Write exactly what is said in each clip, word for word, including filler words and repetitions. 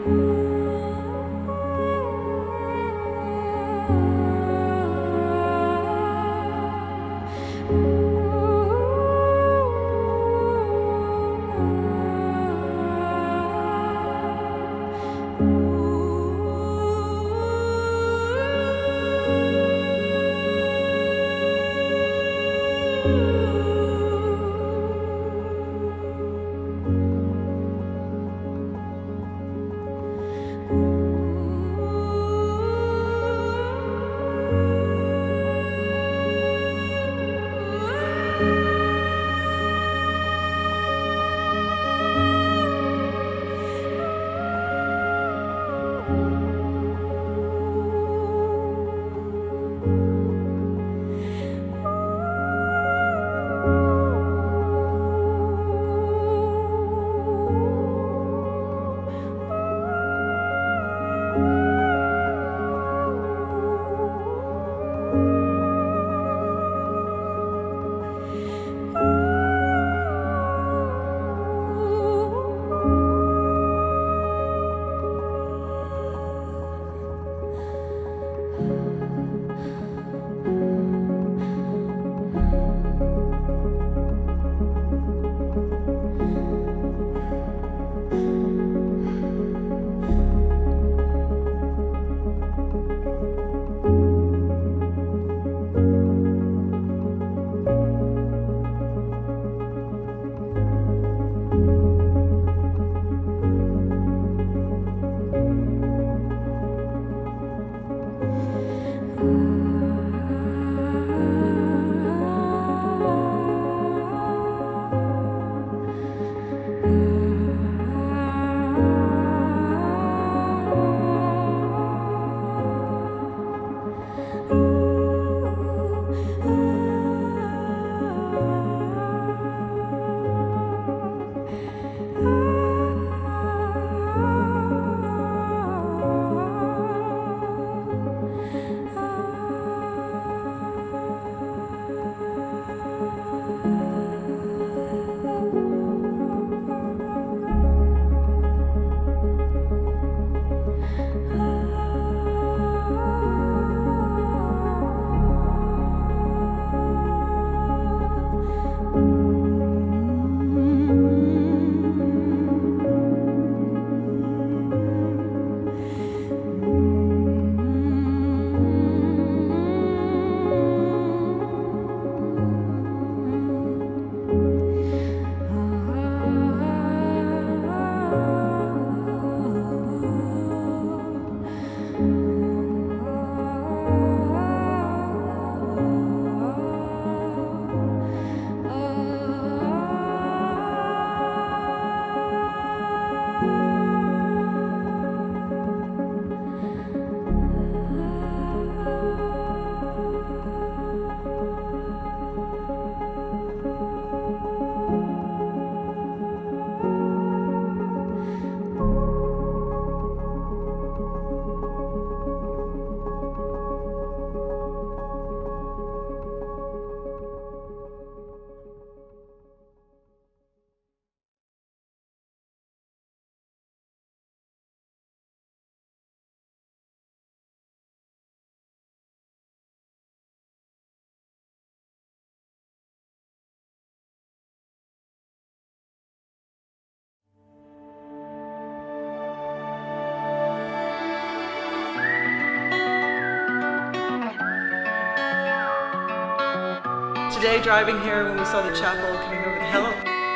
Today, driving here, when we saw the chapel coming over the hill,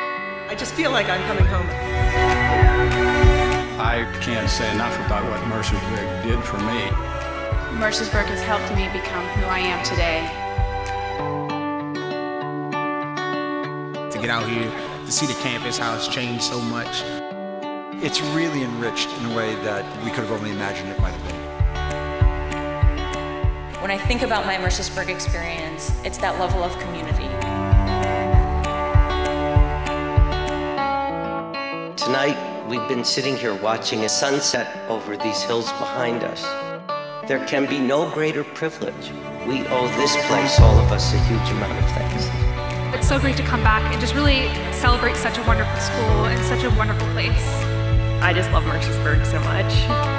I just feel like I'm coming home. I can't say enough about what Mercersburg did for me. Mercersburg has helped me become who I am today. To get out here, to see the campus, how it's changed so much. It's really enriched in a way that we could have only imagined it might have been. When I think about my Mercersburg experience, it's that level of community. Tonight, we've been sitting here watching a sunset over these hills behind us. There can be no greater privilege. We owe this place, all of us, a huge amount of things. It's so great to come back and just really celebrate such a wonderful school and such a wonderful place. I just love Mercersburg so much.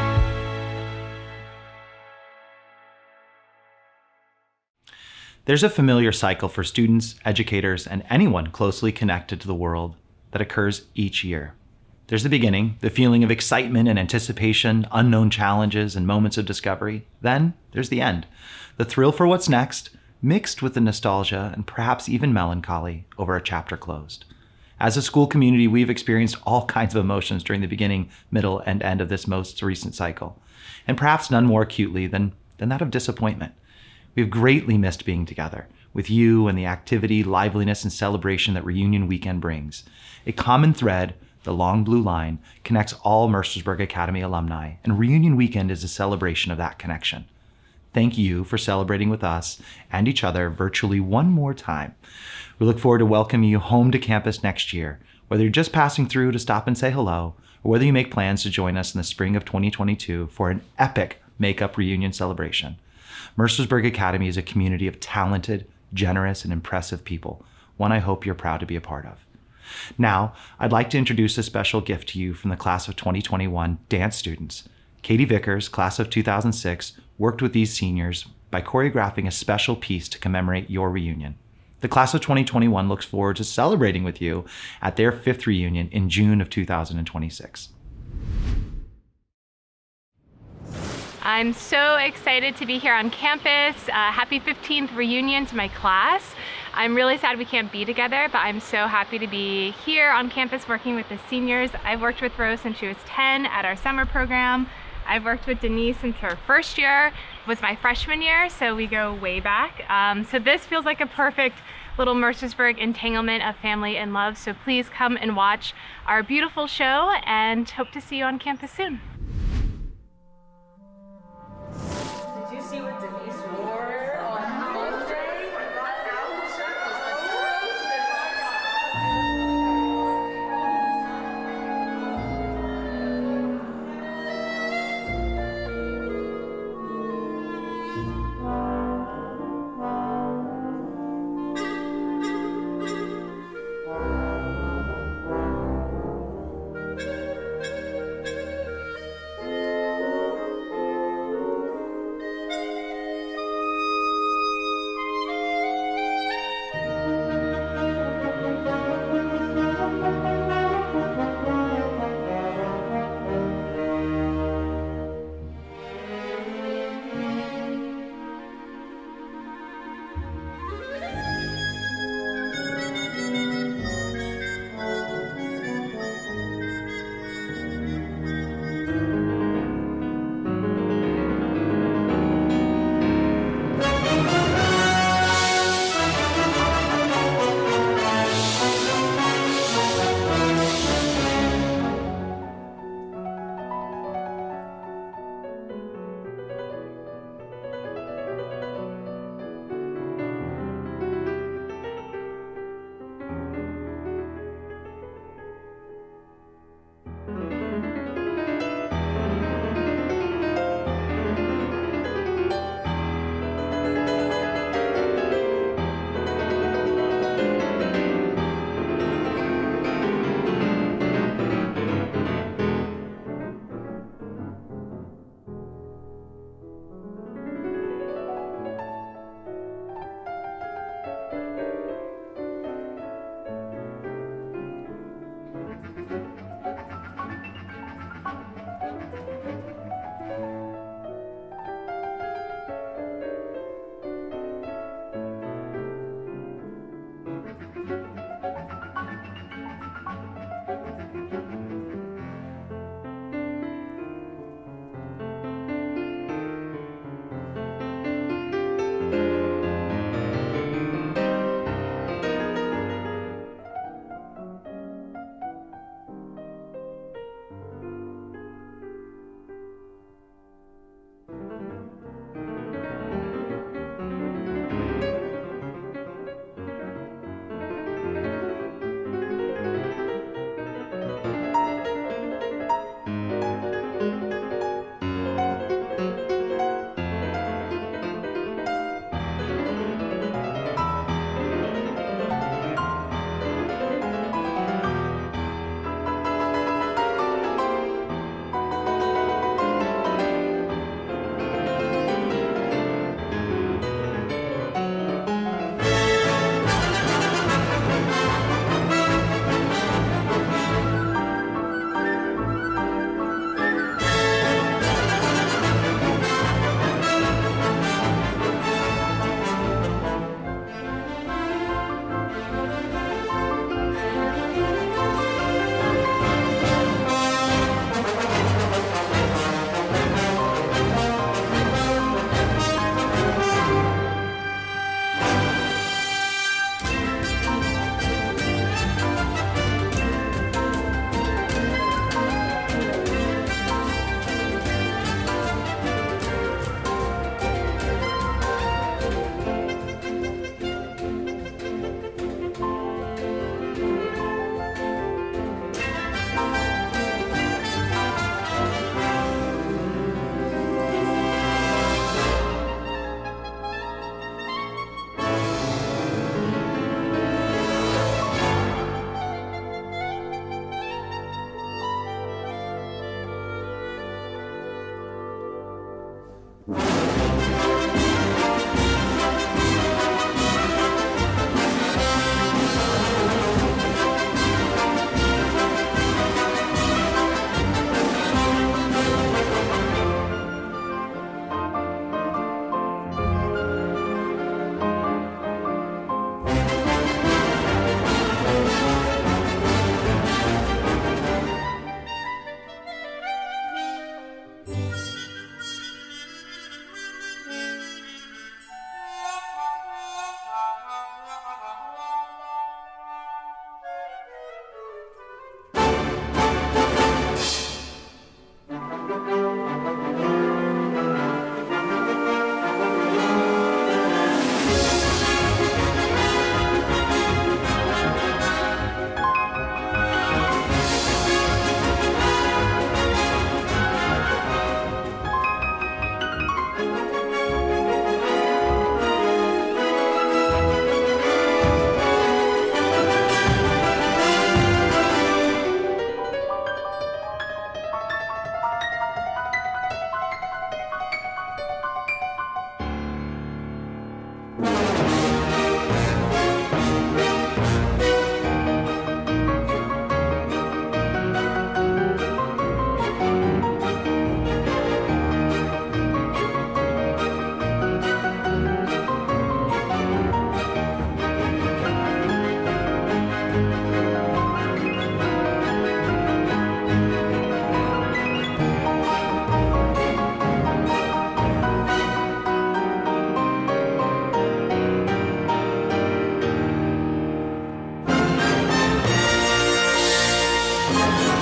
There's a familiar cycle for students, educators, and anyone closely connected to the world that occurs each year. There's the beginning, the feeling of excitement and anticipation, unknown challenges, and moments of discovery. Then there's the end, the thrill for what's next, mixed with the nostalgia and perhaps even melancholy over a chapter closed. As a school community, we've experienced all kinds of emotions during the beginning, middle, and end of this most recent cycle, and perhaps none more acutely than, than that of disappointment. We've greatly missed being together with you and the activity, liveliness, and celebration that Reunion Weekend brings. A common thread, the long blue line, connects all Mercersburg Academy alumni, and Reunion Weekend is a celebration of that connection. Thank you for celebrating with us and each other virtually one more time. We look forward to welcoming you home to campus next year, whether you're just passing through to stop and say hello, or whether you make plans to join us in the spring of twenty twenty-two for an epic makeup reunion celebration. Mercersburg Academy is a community of talented, generous, and impressive people, one I hope you're proud to be a part of. Now, I'd like to introduce a special gift to you from the class of twenty twenty-one dance students. Katie Vickers, class of two thousand six, worked with these seniors by choreographing a special piece to commemorate your reunion. The class of twenty twenty-one looks forward to celebrating with you at their fifth reunion in June of two thousand twenty-six. I'm so excited to be here on campus. Uh, happy fifteenth reunion to my class. I'm really sad we can't be together, but I'm so happy to be here on campus working with the seniors. I've worked with Rose since she was ten at our summer program. I've worked with Denise since her first year. It was my freshman year, so we go way back. Um, so this feels like a perfect little Mercersburg entanglement of family and love. So please come and watch our beautiful show and hope to see you on campus soon. Did you see what Denise wore on Monday?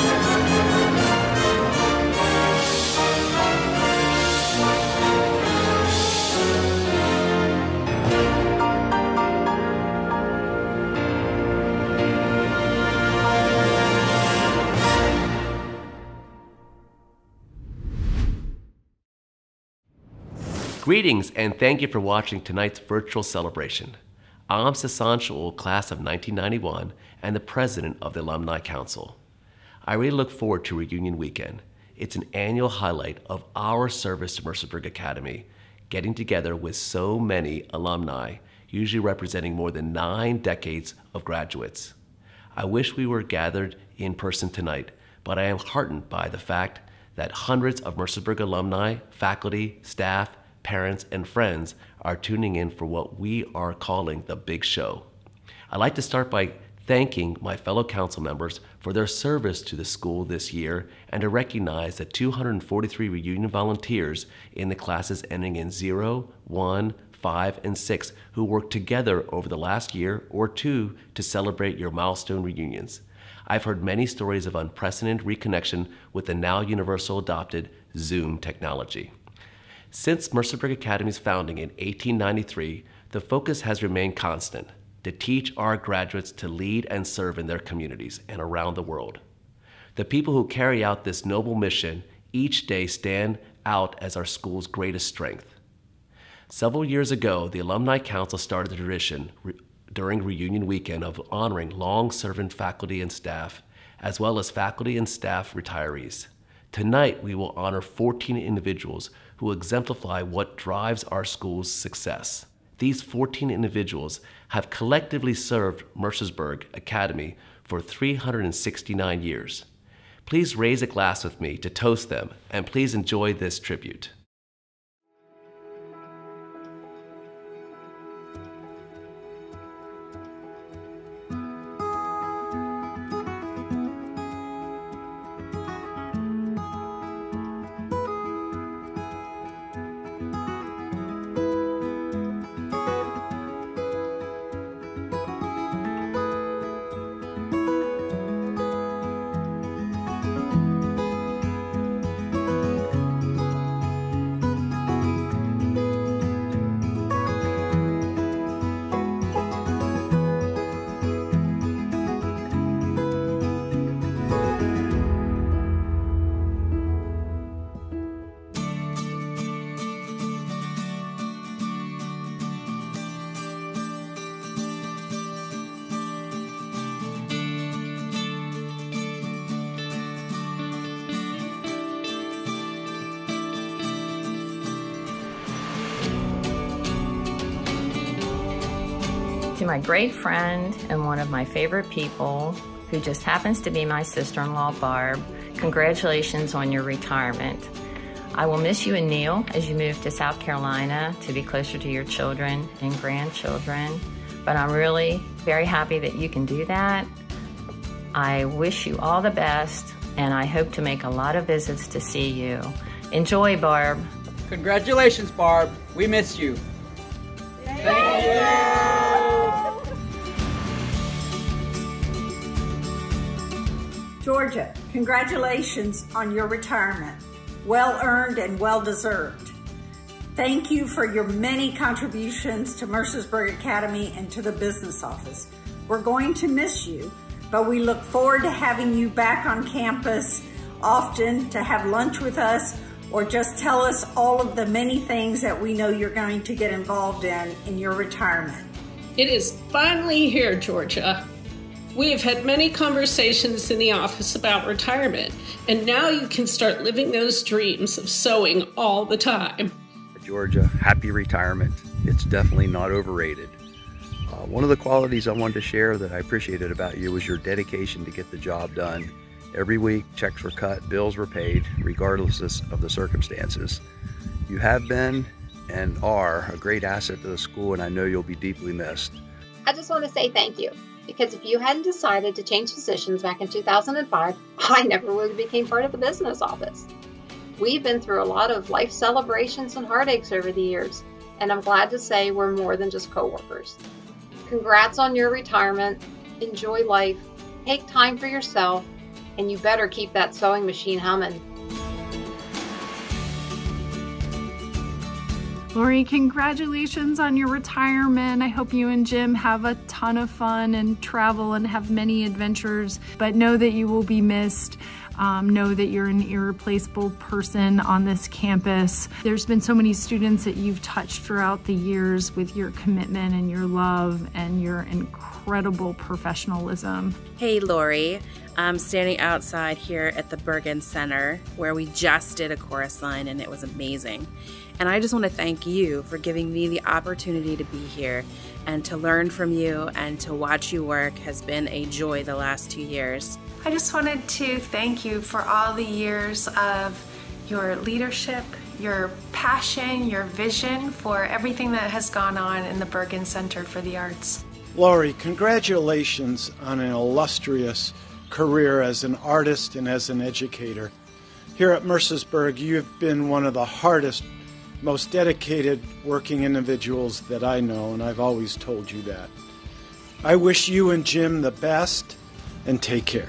Greetings and thank you for watching tonight's virtual celebration. I'm Sassan, Shaool, class of nineteen ninety-one and the president of the Alumni Council. I really look forward to reunion weekend. It's an annual highlight of our service to Mercersburg Academy, getting together with so many alumni, usually representing more than nine decades of graduates. I wish we were gathered in person tonight, but I am heartened by the fact that hundreds of Mercersburg alumni, faculty, staff, parents, and friends are tuning in for what we are calling the big show. I'd like to start by thanking my fellow council members for their service to the school this year and to recognize the two hundred forty-three reunion volunteers in the classes ending in zero, one, five, and six who worked together over the last year or two to celebrate your milestone reunions. I've heard many stories of unprecedented reconnection with the now universal adopted Zoom technology. Since Mercersburg Academy's founding in eighteen ninety-three, the focus has remained constant, to teach our graduates to lead and serve in their communities and around the world. The people who carry out this noble mission each day stand out as our school's greatest strength. Several years ago, the Alumni Council started the tradition re during reunion weekend of honoring long-serving faculty and staff, as well as faculty and staff retirees. Tonight, we will honor fourteen individuals who exemplify what drives our school's success. These fourteen individuals have collectively served Mercersburg Academy for three hundred sixty-nine years. Please raise a glass with me to toast them, and please enjoy this tribute. To my great friend and one of my favorite people, who just happens to be my sister-in-law, Barb, congratulations on your retirement. I will miss you and Neil as you move to South Carolina to be closer to your children and grandchildren, but I'm really very happy that you can do that. I wish you all the best, and I hope to make a lot of visits to see you. Enjoy, Barb. Congratulations, Barb. We miss you. Thank you. Georgia, congratulations on your retirement. Well earned and well deserved. Thank you for your many contributions to Mercersburg Academy and to the business office. We're going to miss you, but we look forward to having you back on campus often to have lunch with us or just tell us all of the many things that we know you're going to get involved in in your retirement. It is finally here, Georgia. We have had many conversations in the office about retirement, and now you can start living those dreams of sewing all the time. Georgia, happy retirement. It's definitely not overrated. Uh, one of the qualities I wanted to share that I appreciated about you was your dedication to get the job done. Every week, checks were cut, bills were paid, regardless of the circumstances. You have been and are a great asset to the school, and I know you'll be deeply missed. I just want to say thank you, because if you hadn't decided to change positions back in two thousand five, I never would have became part of the business office. We've been through a lot of life celebrations and heartaches over the years, and I'm glad to say we're more than just coworkers. Congrats on your retirement. Enjoy life. Take time for yourself. and you better keep that sewing machine humming. Lori, congratulations on your retirement. I hope you and Jim have a ton of fun and travel and have many adventures, but know that you will be missed. Um, know that you're an irreplaceable person on this campus. There's been so many students that you've touched throughout the years with your commitment and your love and your incredible professionalism. Hey Lori, I'm standing outside here at the Bergen Center where we just did a chorus line and it was amazing. And I just want to thank you for giving me the opportunity to be here and to learn from you and to watch you work has been a joy the last two years. I just wanted to thank you for all the years of your leadership, your passion, your vision for everything that has gone on in the Bergen Center for the Arts. Lori, congratulations on an illustrious career as an artist and as an educator. Here at Mercersburg, you have been one of the hardest, most dedicated working individuals that I know, and I've always told you that. I wish you and Jim the best, and take care.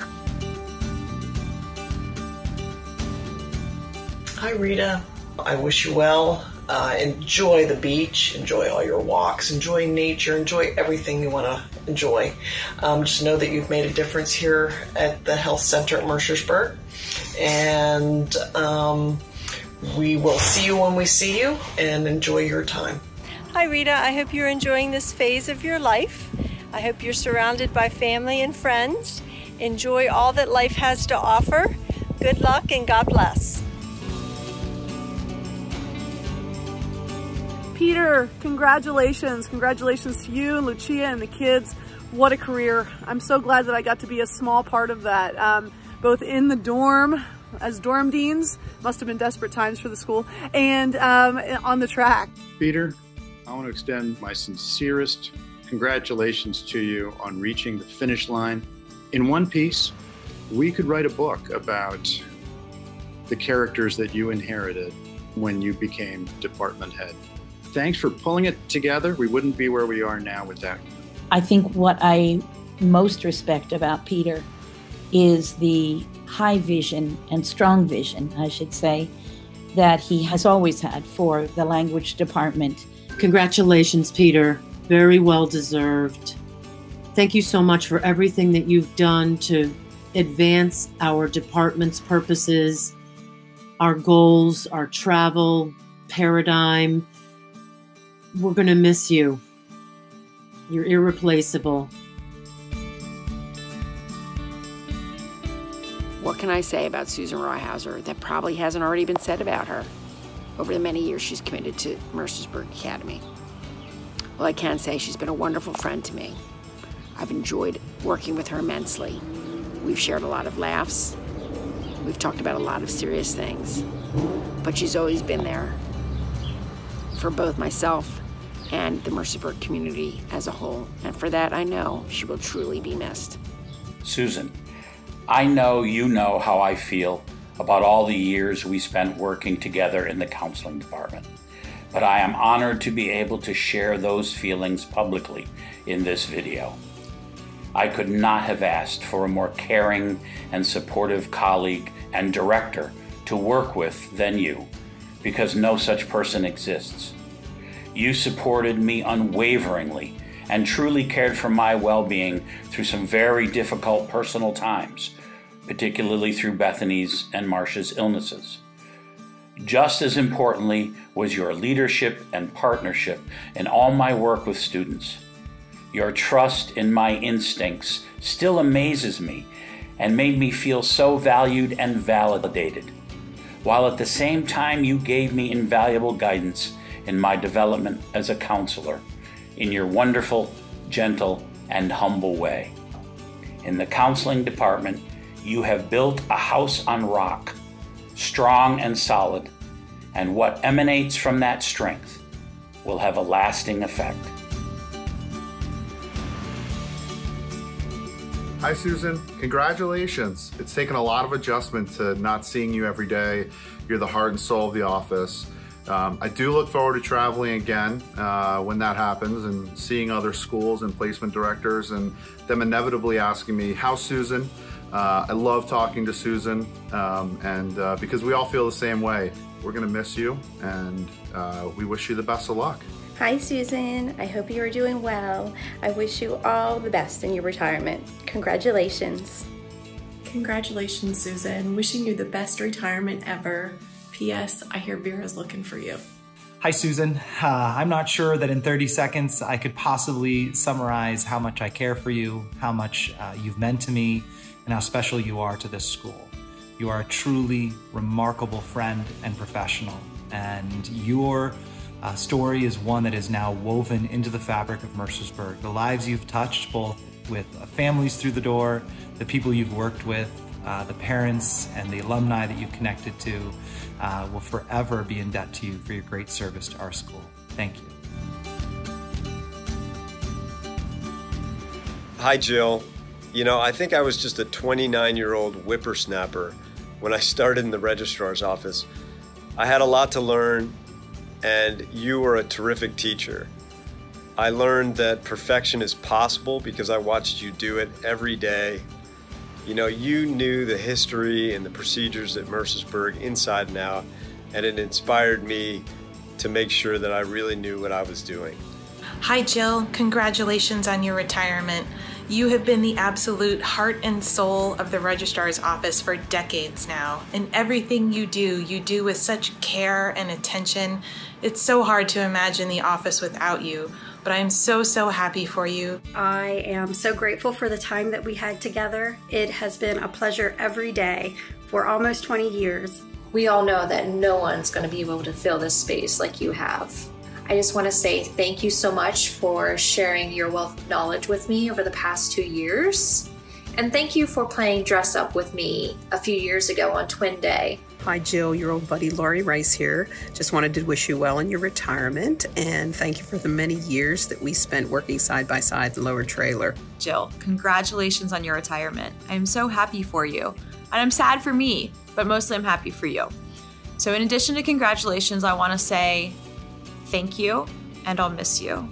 Hi Rita, I wish you well. Uh, enjoy the beach, enjoy all your walks, enjoy nature, enjoy everything you want to enjoy. Um, just know that you've made a difference here at the Health Center at Mercersburg, and um, we will see you when we see you, and enjoy your time. Hi Rita, I hope you're enjoying this phase of your life. I hope you're surrounded by family and friends. Enjoy all that life has to offer. Good luck and God bless. Peter, congratulations. Congratulations to you and Lucia and the kids. What a career. I'm so glad that I got to be a small part of that, um, both in the dorm, as dorm deans, must have been desperate times for the school, and um, on the track. Peter, I want to extend my sincerest congratulations to you on reaching the finish line. In one piece, we could write a book about the characters that you inherited when you became department head. Thanks for pulling it together. We wouldn't be where we are now without you. I think what I most respect about Peter is the high vision and strong vision, I should say, that he has always had for the language department. Congratulations, Peter. Very well deserved. Thank you so much for everything that you've done to advance our department's purposes, our goals, our travel paradigm. We're going to miss you. You're irreplaceable. What can I say about Susan Royhauser that probably hasn't already been said about her over the many years she's committed to Mercersburg Academy? Well, I can say she's been a wonderful friend to me. I've enjoyed working with her immensely. We've shared a lot of laughs. We've talked about a lot of serious things. But she's always been there for both myself and the Mercersburg community as a whole. And for that, I know she will truly be missed. Susan, I know you know how I feel about all the years we spent working together in the counseling department. But I am honored to be able to share those feelings publicly in this video. I could not have asked for a more caring and supportive colleague and director to work with than you, because no such person exists. You supported me unwaveringly and truly cared for my well-being through some very difficult personal times, particularly through Bethany's and Marcia's illnesses. Just as importantly was your leadership and partnership in all my work with students. Your trust in my instincts still amazes me and made me feel so valued and validated, while at the same time you gave me invaluable guidance in my development as a counselor in your wonderful, gentle, and humble way. In the counseling department, you have built a house on rock, strong and solid, and what emanates from that strength will have a lasting effect. Hi, Susan. Congratulations. It's taken a lot of adjustment to not seeing you every day. You're the heart and soul of the office. Um, I do look forward to traveling again uh, when that happens and seeing other schools and placement directors and them inevitably asking me, how's Susan? Uh, I love talking to Susan, um, and uh, because we all feel the same way. We're gonna miss you, and uh, we wish you the best of luck. Hi Susan, I hope you are doing well. I wish you all the best in your retirement. Congratulations. Congratulations, Susan. Wishing you the best retirement ever. P S. I hear Vera's looking for you. Hi, Susan. Uh, I'm not sure that in thirty seconds I could possibly summarize how much I care for you, how much uh, you've meant to me, and how special you are to this school. You are a truly remarkable friend and professional, and your uh, story is one that is now woven into the fabric of Mercersburg. The lives you've touched, both with uh, families through the door, the people you've worked with, uh, the parents and the alumni that you've connected to, uh, will forever be in debt to you for your great service to our school. Thank you. Hi, Jill. You know, I think I was just a twenty-nine-year-old whippersnapper when I started in the registrar's office. I had a lot to learn, and you were a terrific teacher. I learned that perfection is possible because I watched you do it every day. You know, you knew the history and the procedures at Mercersburg inside and out, and it inspired me to make sure that I really knew what I was doing. Hi, Jill. Congratulations on your retirement. You have been the absolute heart and soul of the registrar's office for decades now, and everything you do, you do with such care and attention. It's so hard to imagine the office without you, but I'm so, so happy for you. I am so grateful for the time that we had together. It has been a pleasure every day for almost twenty years. We all know that no one's going to be able to fill this space like you have. I just want to say thank you so much for sharing your wealth of knowledge with me over the past two years. And thank you for playing dress up with me a few years ago on Twin Day. Hi Jill, your old buddy Laurie Rice here. Just wanted to wish you well in your retirement and thank you for the many years that we spent working side by side in Lower Trailer. Jill, congratulations on your retirement. I'm so happy for you. And I'm sad for me, but mostly I'm happy for you. So in addition to congratulations, I want to say thank you, and I'll miss you.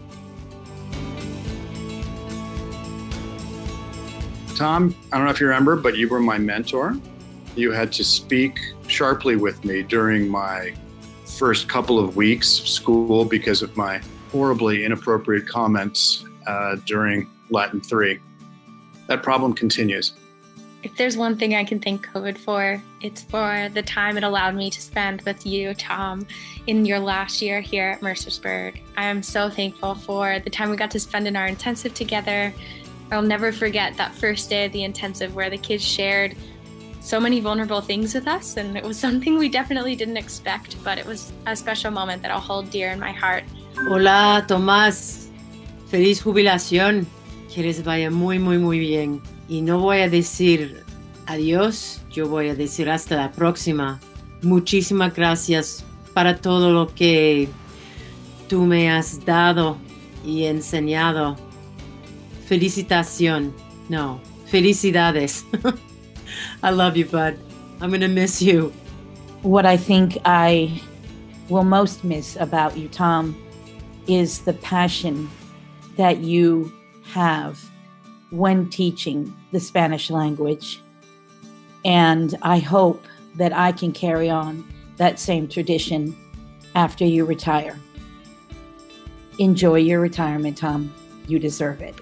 Tom, I don't know if you remember, but you were my mentor. You had to speak sharply with me during my first couple of weeks of school because of my horribly inappropriate comments uh, during Latin three. That problem continues. If there's one thing I can thank COVID for, it's for the time it allowed me to spend with you, Tom, in your last year here at Mercersburg. I am so thankful for the time we got to spend in our intensive together. I'll never forget that first day of the intensive where the kids shared so many vulnerable things with us, and it was something we definitely didn't expect, but it was a special moment that I'll hold dear in my heart. Hola, Tomás. Feliz jubilación. Que les vaya muy, muy, muy bien. Y no voy a decir adiós, yo voy a decir hasta la próxima. Muchísimas gracias para todo lo que tú me has dado y enseñado. Felicitación. No, felicidades. I love you, bud. I'm going to miss you. What I think I will most miss about you, Tom, is the passion that you have when teaching the Spanish language. And I hope that I can carry on that same tradition after you retire. Enjoy your retirement, Tom. You deserve it.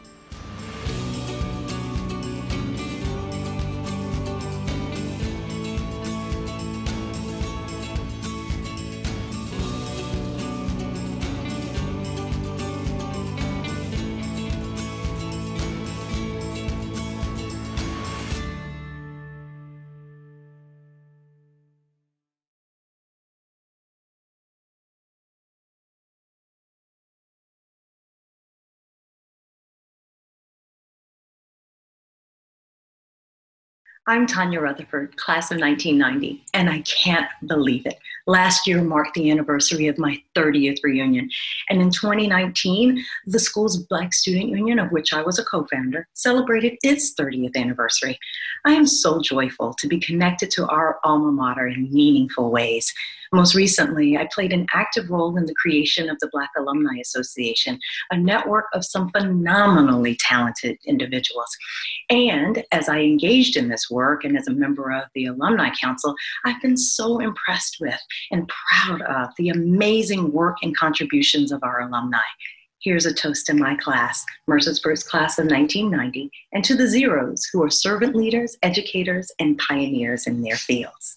I'm Tanya Rutherford, class of nineteen ninety, and I can't believe it. Last year marked the anniversary of my thirtieth reunion. And in twenty nineteen, the school's Black Student Union, of which I was a co-founder, celebrated its thirtieth anniversary. I am so joyful to be connected to our alma mater in meaningful ways. Most recently, I played an active role in the creation of the Black Alumni Association, a network of some phenomenally talented individuals. And as I engaged in this work and as a member of the Alumni Council, I've been so impressed with and proud of the amazing work and contributions of our alumni. Here's a toast to my class, Mercersburg's class of nineteen ninety, and to the Zeros who are servant leaders, educators, and pioneers in their fields.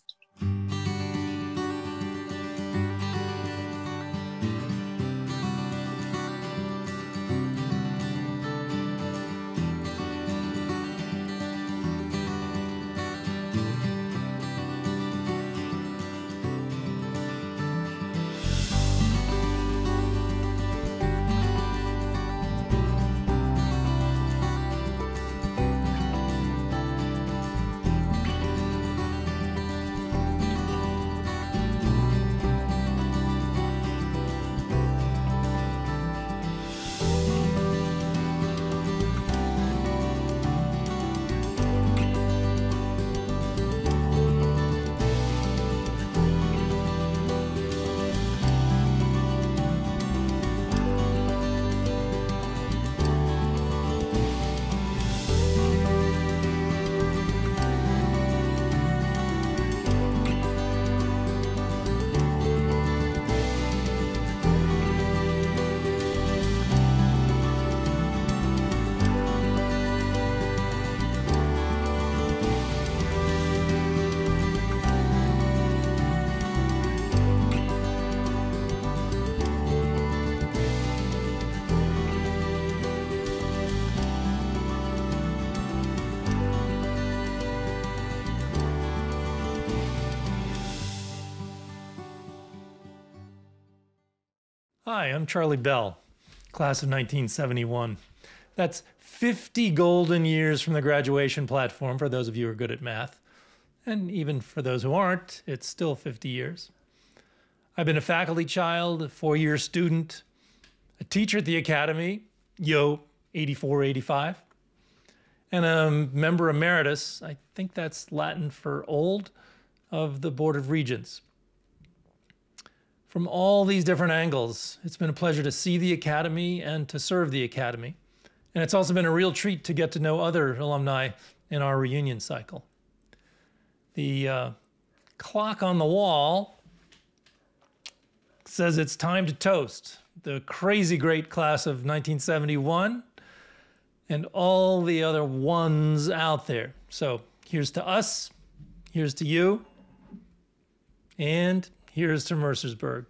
Hi, I'm Charlie Bell, class of nineteen seventy-one. That's fifty golden years from the graduation platform for those of you who are good at math. And even for those who aren't, it's still fifty years. I've been a faculty child, a four-year student, a teacher at the academy, yo, eighty-four, eighty-five, and a member emeritus, I think that's Latin for old, of the Board of Regents. From all these different angles, it's been a pleasure to see the Academy and to serve the Academy. And it's also been a real treat to get to know other alumni in our reunion cycle. The uh, clock on the wall says it's time to toast the crazy great class of nineteen seventy-one and all the other ones out there. So here's to us, here's to you, and here's to Mercersburg.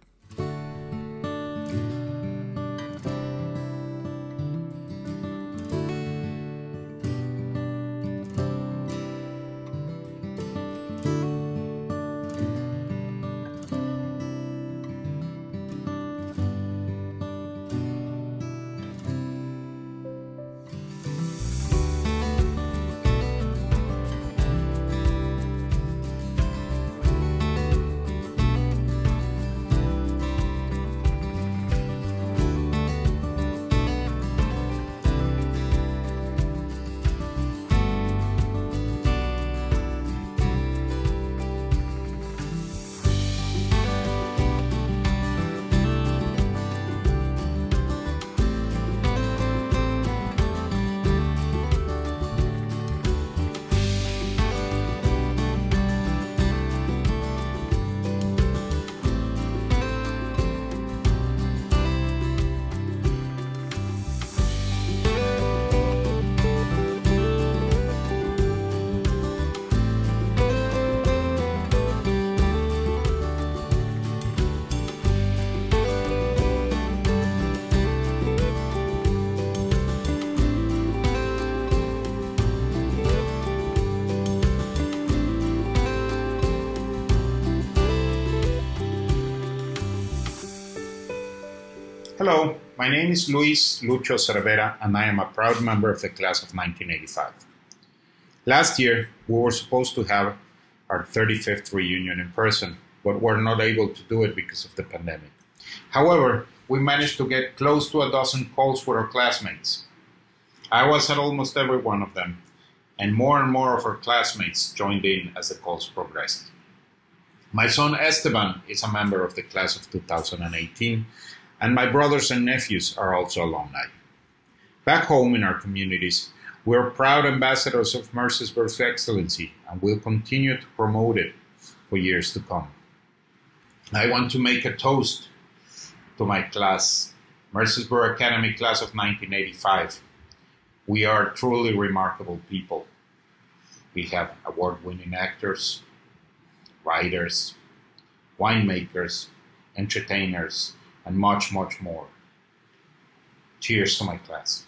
Hello, my name is Luis Lucho Cervera, and I am a proud member of the class of nineteen eighty-five. Last year, we were supposed to have our thirty-fifth reunion in person, but were not able to do it because of the pandemic. However, we managed to get close to a dozen calls with our classmates. I was at almost every one of them, and more and more of our classmates joined in as the calls progressed. My son Esteban is a member of the class of two thousand eighteen, and my brothers and nephews are also alumni. Back home in our communities, we are proud ambassadors of Mercersburg's excellency, and will continue to promote it for years to come. I want to make a toast to my class, Mercersburg Academy class of nineteen eighty-five. We are truly remarkable people. We have award-winning actors, writers, winemakers, entertainers, and much, much more. Cheers to my class.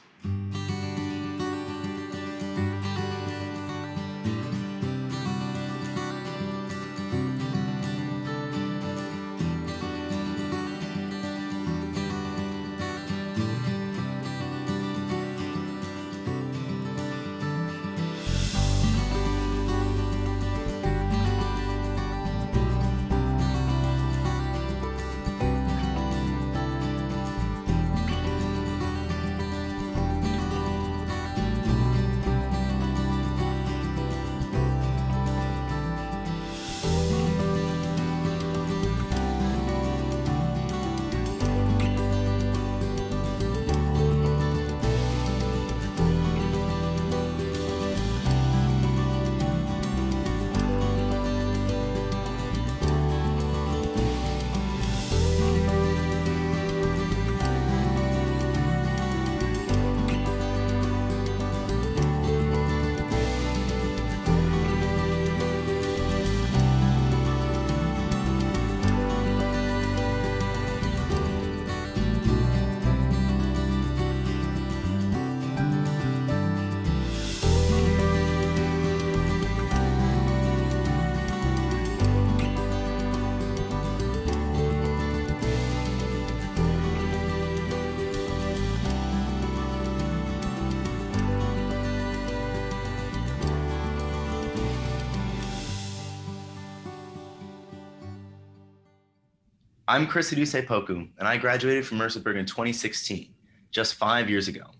I'm Chris Aduse-Poku, and I graduated from Mercersburg in twenty sixteen, just five years ago.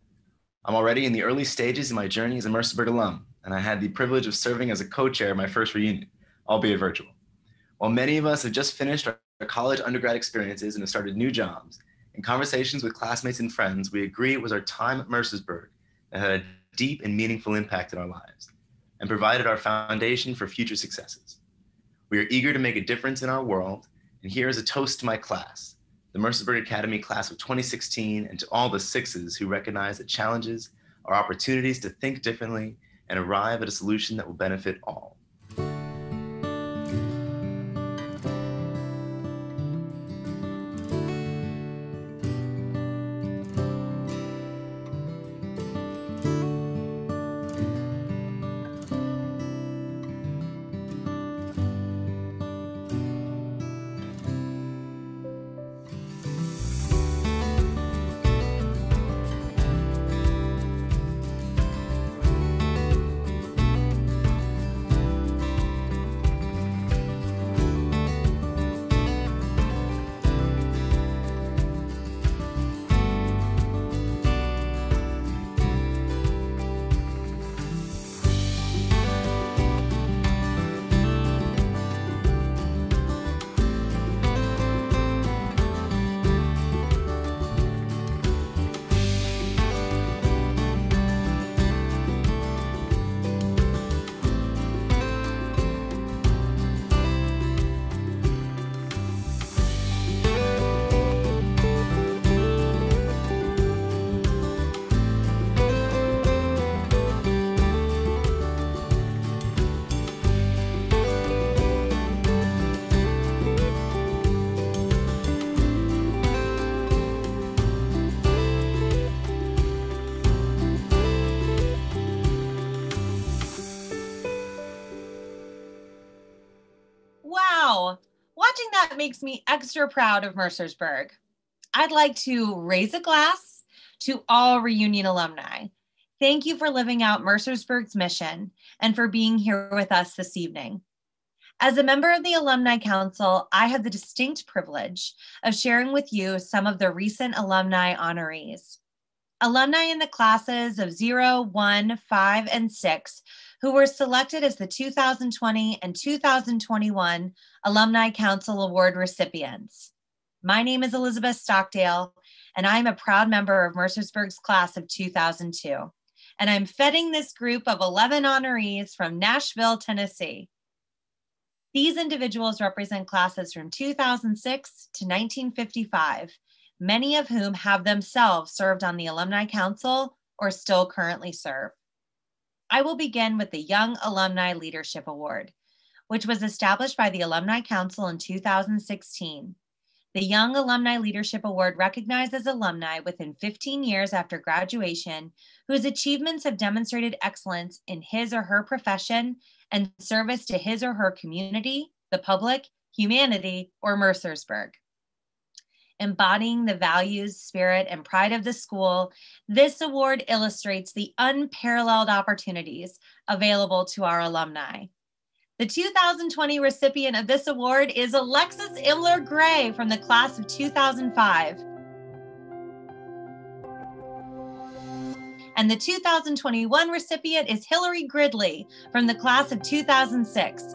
I'm already in the early stages of my journey as a Mercersburg alum, and I had the privilege of serving as a co-chair of my first reunion, albeit virtual. While many of us have just finished our college undergrad experiences and have started new jobs, in conversations with classmates and friends, we agree it was our time at Mercersburg that had a deep and meaningful impact in our lives and provided our foundation for future successes. We are eager to make a difference in our world, and here is a toast to my class, the Mercersburg Academy class of twenty sixteen, and to all the sixes who recognize that challenges are opportunities to think differently and arrive at a solution that will benefit all. Watching that makes me extra proud of Mercersburg. I'd like to raise a glass to all reunion alumni. Thank you for living out Mercersburg's mission and for being here with us this evening. As a member of the Alumni Council, I have the distinct privilege of sharing with you some of the recent alumni honorees. Alumni in the classes of zero, one, five, and six who were selected as the two thousand twenty and two thousand twenty-one Alumni Council Award recipients. My name is Elizabeth Stockdale, and I'm a proud member of Mercersburg's class of two thousand two. And I'm feting this group of eleven honorees from Nashville, Tennessee. These individuals represent classes from two thousand six to nineteen fifty-five, many of whom have themselves served on the Alumni Council or still currently serve. I will begin with the Young Alumni Leadership Award, which was established by the Alumni Council in two thousand sixteen. The Young Alumni Leadership Award recognizes alumni within fifteen years after graduation whose achievements have demonstrated excellence in his or her profession and service to his or her community, the public, humanity, or Mercersburg. Embodying the values, spirit, and pride of the school, this award illustrates the unparalleled opportunities available to our alumni. The two thousand twenty recipient of this award is Alexis Imler Gray from the class of two thousand five. And the two thousand twenty-one recipient is Hillary Gridley from the class of two thousand six.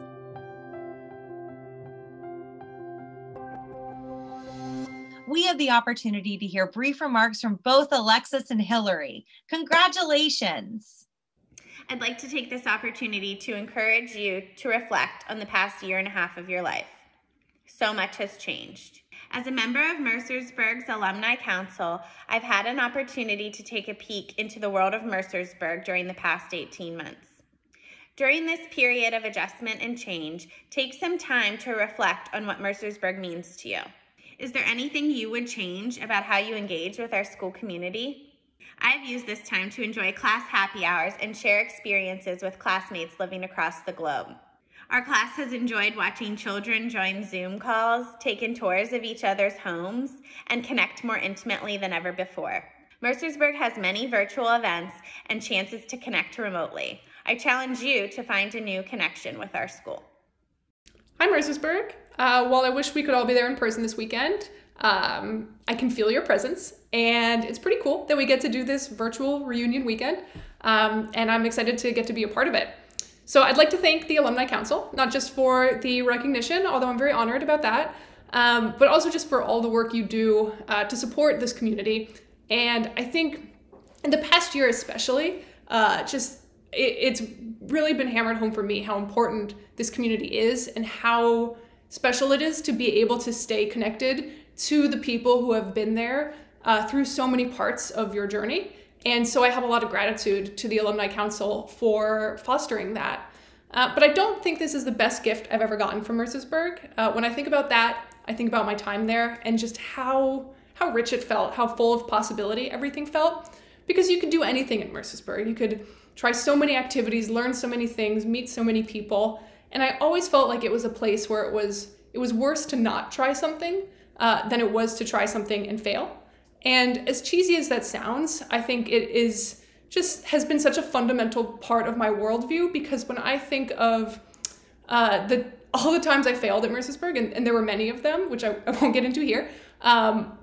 We have the opportunity to hear brief remarks from both Alexis and Hillary. Congratulations. I'd like to take this opportunity to encourage you to reflect on the past year and a half of your life. So much has changed. As a member of Mercersburg's Alumni Council, I've had an opportunity to take a peek into the world of Mercersburg during the past eighteen months. During this period of adjustment and change, take some time to reflect on what Mercersburg means to you. Is there anything you would change about how you engage with our school community? I've used this time to enjoy class happy hours and share experiences with classmates living across the globe. Our class has enjoyed watching children join Zoom calls, taken tours of each other's homes, and connect more intimately than ever before. Mercersburg has many virtual events and chances to connect remotely. I challenge you to find a new connection with our school. Hi, Mercersburg. Uh, while I wish we could all be there in person this weekend, um, I can feel your presence, and it's pretty cool that we get to do this virtual reunion weekend, um, and I'm excited to get to be a part of it. So I'd like to thank the Alumni Council, not just for the recognition, although I'm very honored about that, um, but also just for all the work you do uh, to support this community. And I think in the past year especially, uh, just it, it's really been hammered home for me how important this community is and how special it is to be able to stay connected to the people who have been there uh, through so many parts of your journey. And so I have a lot of gratitude to the Alumni Council for fostering that. Uh, but I don't think this is the best gift I've ever gotten from Mercersburg. Uh, when I think about that, I think about my time there and just how, how rich it felt, how full of possibility everything felt. Because you could do anything at Mercersburg. You could try so many activities, learn so many things, meet so many people. And I always felt like it was a place where it was, it was worse to not try something uh, than it was to try something and fail. And as cheesy as that sounds, I think it is just has been such a fundamental part of my worldview, because when I think of uh, the all the times I failed at Mercersburg, and, and there were many of them, which I, I won't get into here, um,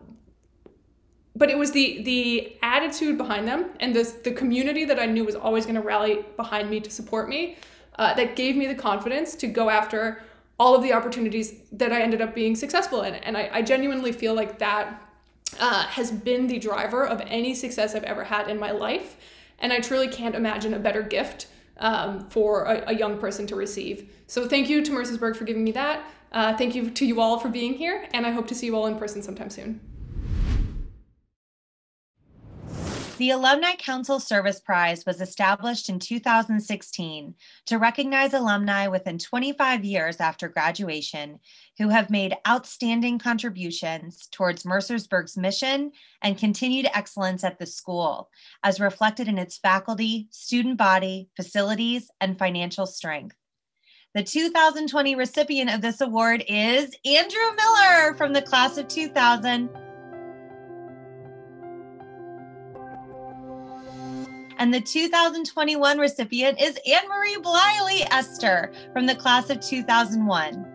but it was the the attitude behind them and the, the community that I knew was always going to rally behind me to support me uh, that gave me the confidence to go after all of the opportunities that I ended up being successful in. And I, I genuinely feel like that uh, has been the driver of any success I've ever had in my life. And I truly can't imagine a better gift um, for a, a young person to receive. So thank you to Mercersburg for giving me that. Uh, thank you to you all for being here, and I hope to see you all in person sometime soon. The Alumni Council Service Prize was established in two thousand sixteen to recognize alumni within twenty-five years after graduation who have made outstanding contributions towards Mercersburg's mission and continued excellence at the school, as reflected in its faculty, student body, facilities, and financial strength. The two thousand twenty recipient of this award is Andrew Miller from the class of two thousand. And the two thousand twenty-one recipient is Anne-Marie Bliley-Ester from the class of two thousand one.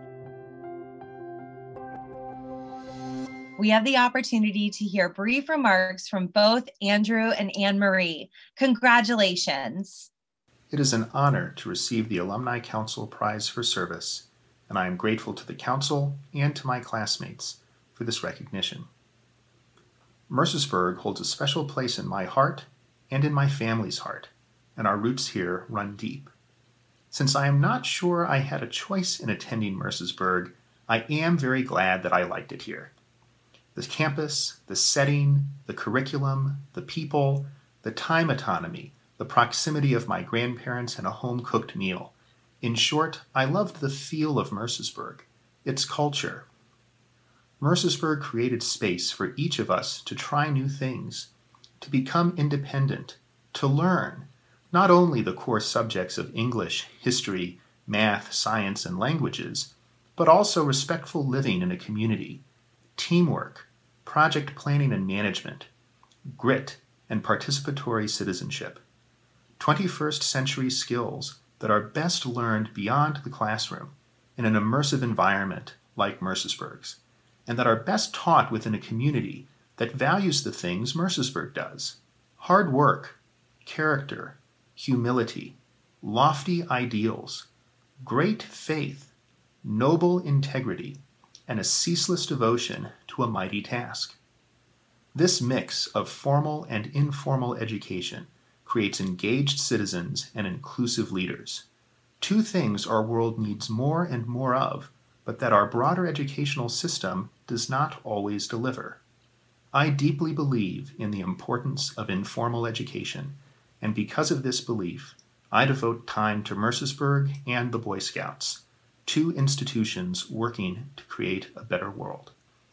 We have the opportunity to hear brief remarks from both Andrew and Anne-Marie. Congratulations. It is an honor to receive the Alumni Council Prize for Service, and I am grateful to the Council and to my classmates for this recognition. Mercersburg holds a special place in my heart and in my family's heart, and our roots here run deep. Since I am not sure I had a choice in attending Mercersburg, I am very glad that I liked it here. The campus, the setting, the curriculum, the people, the time autonomy, the proximity of my grandparents and a home-cooked meal. In short, I loved the feel of Mercersburg, its culture. Mercersburg created space for each of us to try new things, to become independent, to learn, not only the core subjects of English, history, math, science, and languages, but also respectful living in a community, teamwork, project planning and management, grit, and participatory citizenship. twenty-first century skills that are best learned beyond the classroom in an immersive environment like Mercersburg's, and that are best taught within a community that values the things Mercersburg does: hard work, character, humility, lofty ideals, great faith, noble integrity, and a ceaseless devotion to a mighty task. This mix of formal and informal education creates engaged citizens and inclusive leaders, two things our world needs more and more of, but that our broader educational system does not always deliver. I deeply believe in the importance of informal education, and because of this belief, I devote time to Mercersburg and the Boy Scouts, two institutions working to create a better world.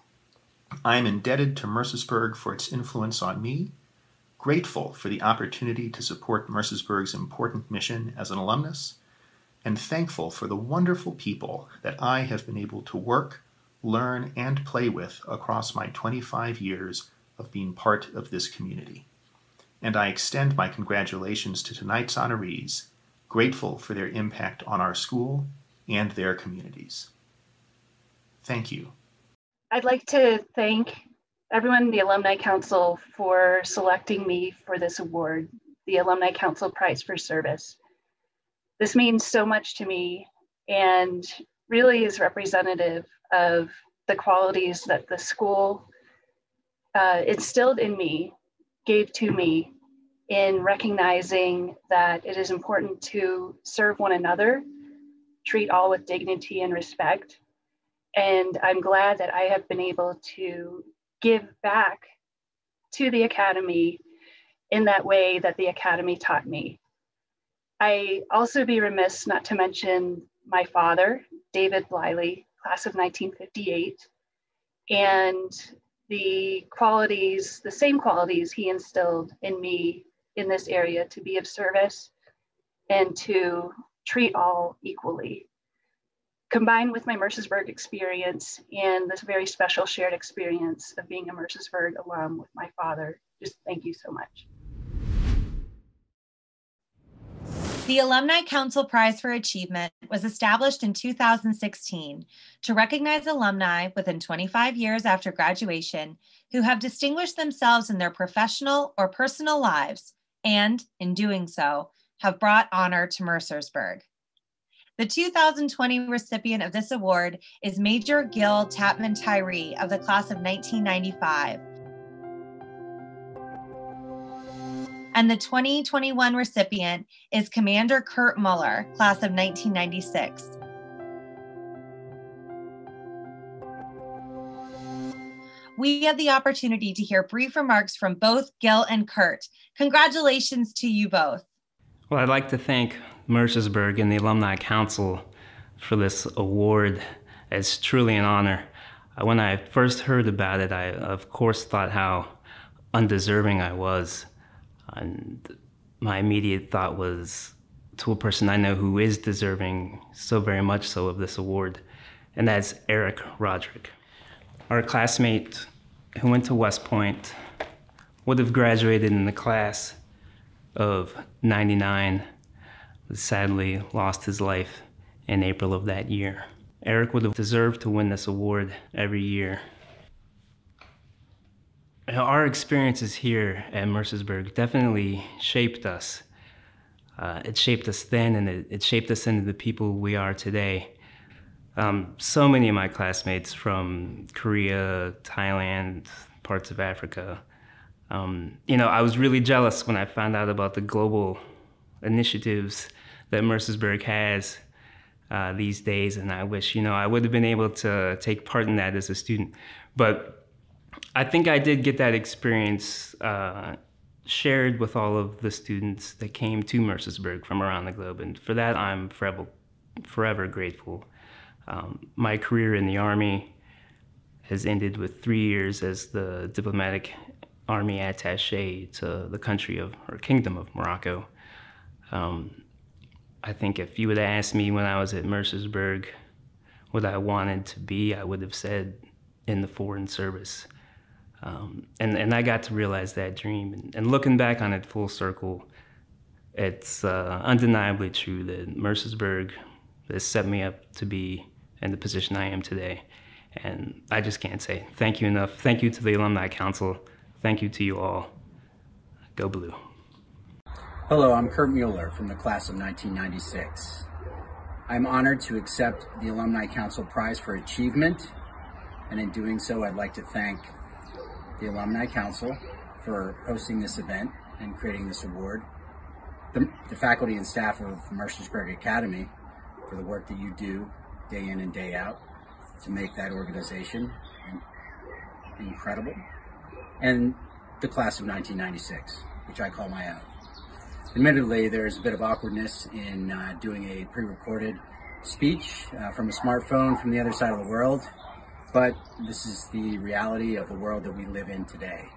I am indebted to Mercersburg for its influence on me, grateful for the opportunity to support Mercersburg's important mission as an alumnus, and thankful for the wonderful people that I have been able to work, learn, and play with across my twenty-five years of being part of this community. And I extend my congratulations to tonight's honorees, grateful for their impact on our school and their communities. Thank you. I'd like to thank everyone in the Alumni Council for selecting me for this award, the Alumni Council Prize for Service. This means so much to me and really is representative of the qualities that the school uh, instilled in me, gave to me, in recognizing that it is important to serve one another, treat all with dignity and respect. And I'm glad that I have been able to give back to the Academy in that way that the Academy taught me. I also be remiss not to mention my father, David Bliley, class of nineteen fifty-eight, and the qualities, the same qualities he instilled in me in this area to be of service and to treat all equally. Combined with my Mercersburg experience and this very special shared experience of being a Mercersburg alum with my father, just thank you so much. The Alumni Council Prize for Achievement was established in two thousand sixteen to recognize alumni within twenty-five years after graduation who have distinguished themselves in their professional or personal lives and, in doing so, have brought honor to Mercersburg. The two thousand twenty recipient of this award is Major Gil Tapman Tyree of the class of nineteen ninety-five. And the twenty twenty-one recipient is Commander Kurt Muller, class of nineteen ninety-six. We had the opportunity to hear brief remarks from both Gil and Kurt. Congratulations to you both. Well, I'd like to thank Mercersburg and the Alumni Council for this award. It's truly an honor. When I first heard about it, I of course thought how undeserving I was. And my immediate thought was to a person I know who is deserving so very much so of this award, and that's Eric Roderick. Our classmate who went to West Point would have graduated in the class of ninety-nine sadly lost his life in April of that year. Eric would have deserved to win this award every year. Our experiences here at Mercersburg definitely shaped us. Uh, it shaped us then, and it, it shaped us into the people we are today. Um, so many of my classmates from Korea, Thailand, parts of Africa, um, you know, I was really jealous when I found out about the global initiatives that Mercersburg has uh, these days, and I wish, you know, I would have been able to take part in that as a student. But I think I did get that experience uh, shared with all of the students that came to Mercersburg from around the globe, and for that I'm forever, forever grateful. Um, my career in the Army has ended with three years as the diplomatic Army attaché to the country of, or Kingdom of Morocco. Um, I think if you would have asked me when I was at Mercersburg what I wanted to be, I would have said in the foreign service. Um, and, and I got to realize that dream. And, and looking back on it full circle, it's uh, undeniably true that Mercersburg has set me up to be in the position I am today. And I just can't say thank you enough. Thank you to the Alumni Council. Thank you to you all. Go Blue. Hello, I'm Kurt Mueller from the class of nineteen ninety-six. I'm honored to accept the Alumni Council Prize for Achievement, and in doing so, I'd like to thank the Alumni Council for hosting this event and creating this award, the, the faculty and staff of Mercersburg Academy for the work that you do day in and day out to make that organization incredible, and the class of nineteen ninety-six, which I call my own. Admittedly, there's a bit of awkwardness in uh, doing a pre-recorded speech uh, from a smartphone from the other side of the world, but this is the reality of the world that we live in today.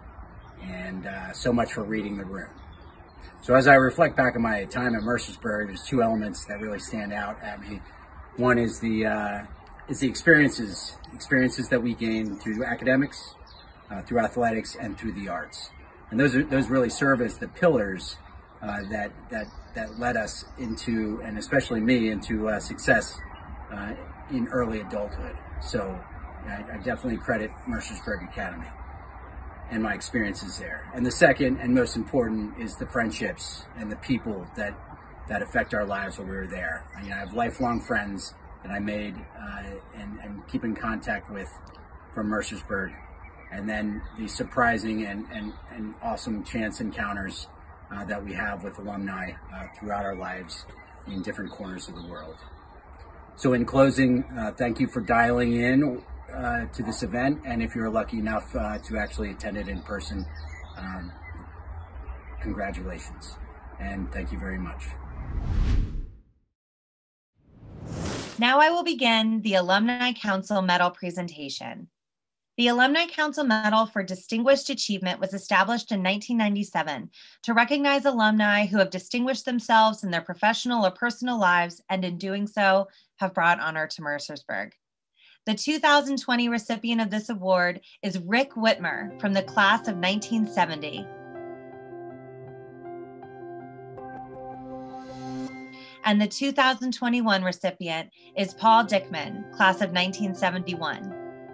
And uh, so much for reading the room. So as I reflect back on my time at Mercersburg, there's two elements that really stand out at me. One is the uh, is the experiences, experiences that we gain through academics, uh, through athletics, and through the arts. And those are, those really serve as the pillars uh, that that that led us into, and especially me, into uh, success uh, in early adulthood. So I, I definitely credit Mercersburg Academy and my experiences there. And the second and most important is the friendships and the people that that affect our lives while we were there. I mean, I have lifelong friends that I made uh, and, and keep in contact with from Mercersburg. And then the surprising and, and, and awesome chance encounters uh, that we have with alumni uh, throughout our lives in different corners of the world. So in closing, uh, thank you for dialing in uh, to this event. And if you're lucky enough uh, to actually attend it in person, um, congratulations. And thank you very much. Now I will begin the Alumni Council Medal presentation. The Alumni Council Medal for Distinguished Achievement was established in nineteen ninety-seven to recognize alumni who have distinguished themselves in their professional or personal lives, and in doing so have brought honor to Mercersburg. The two thousand twenty recipient of this award is Rick Whitmer from the class of nineteen seventy. And the two thousand twenty-one recipient is Paul Dickman, class of nineteen seventy-one.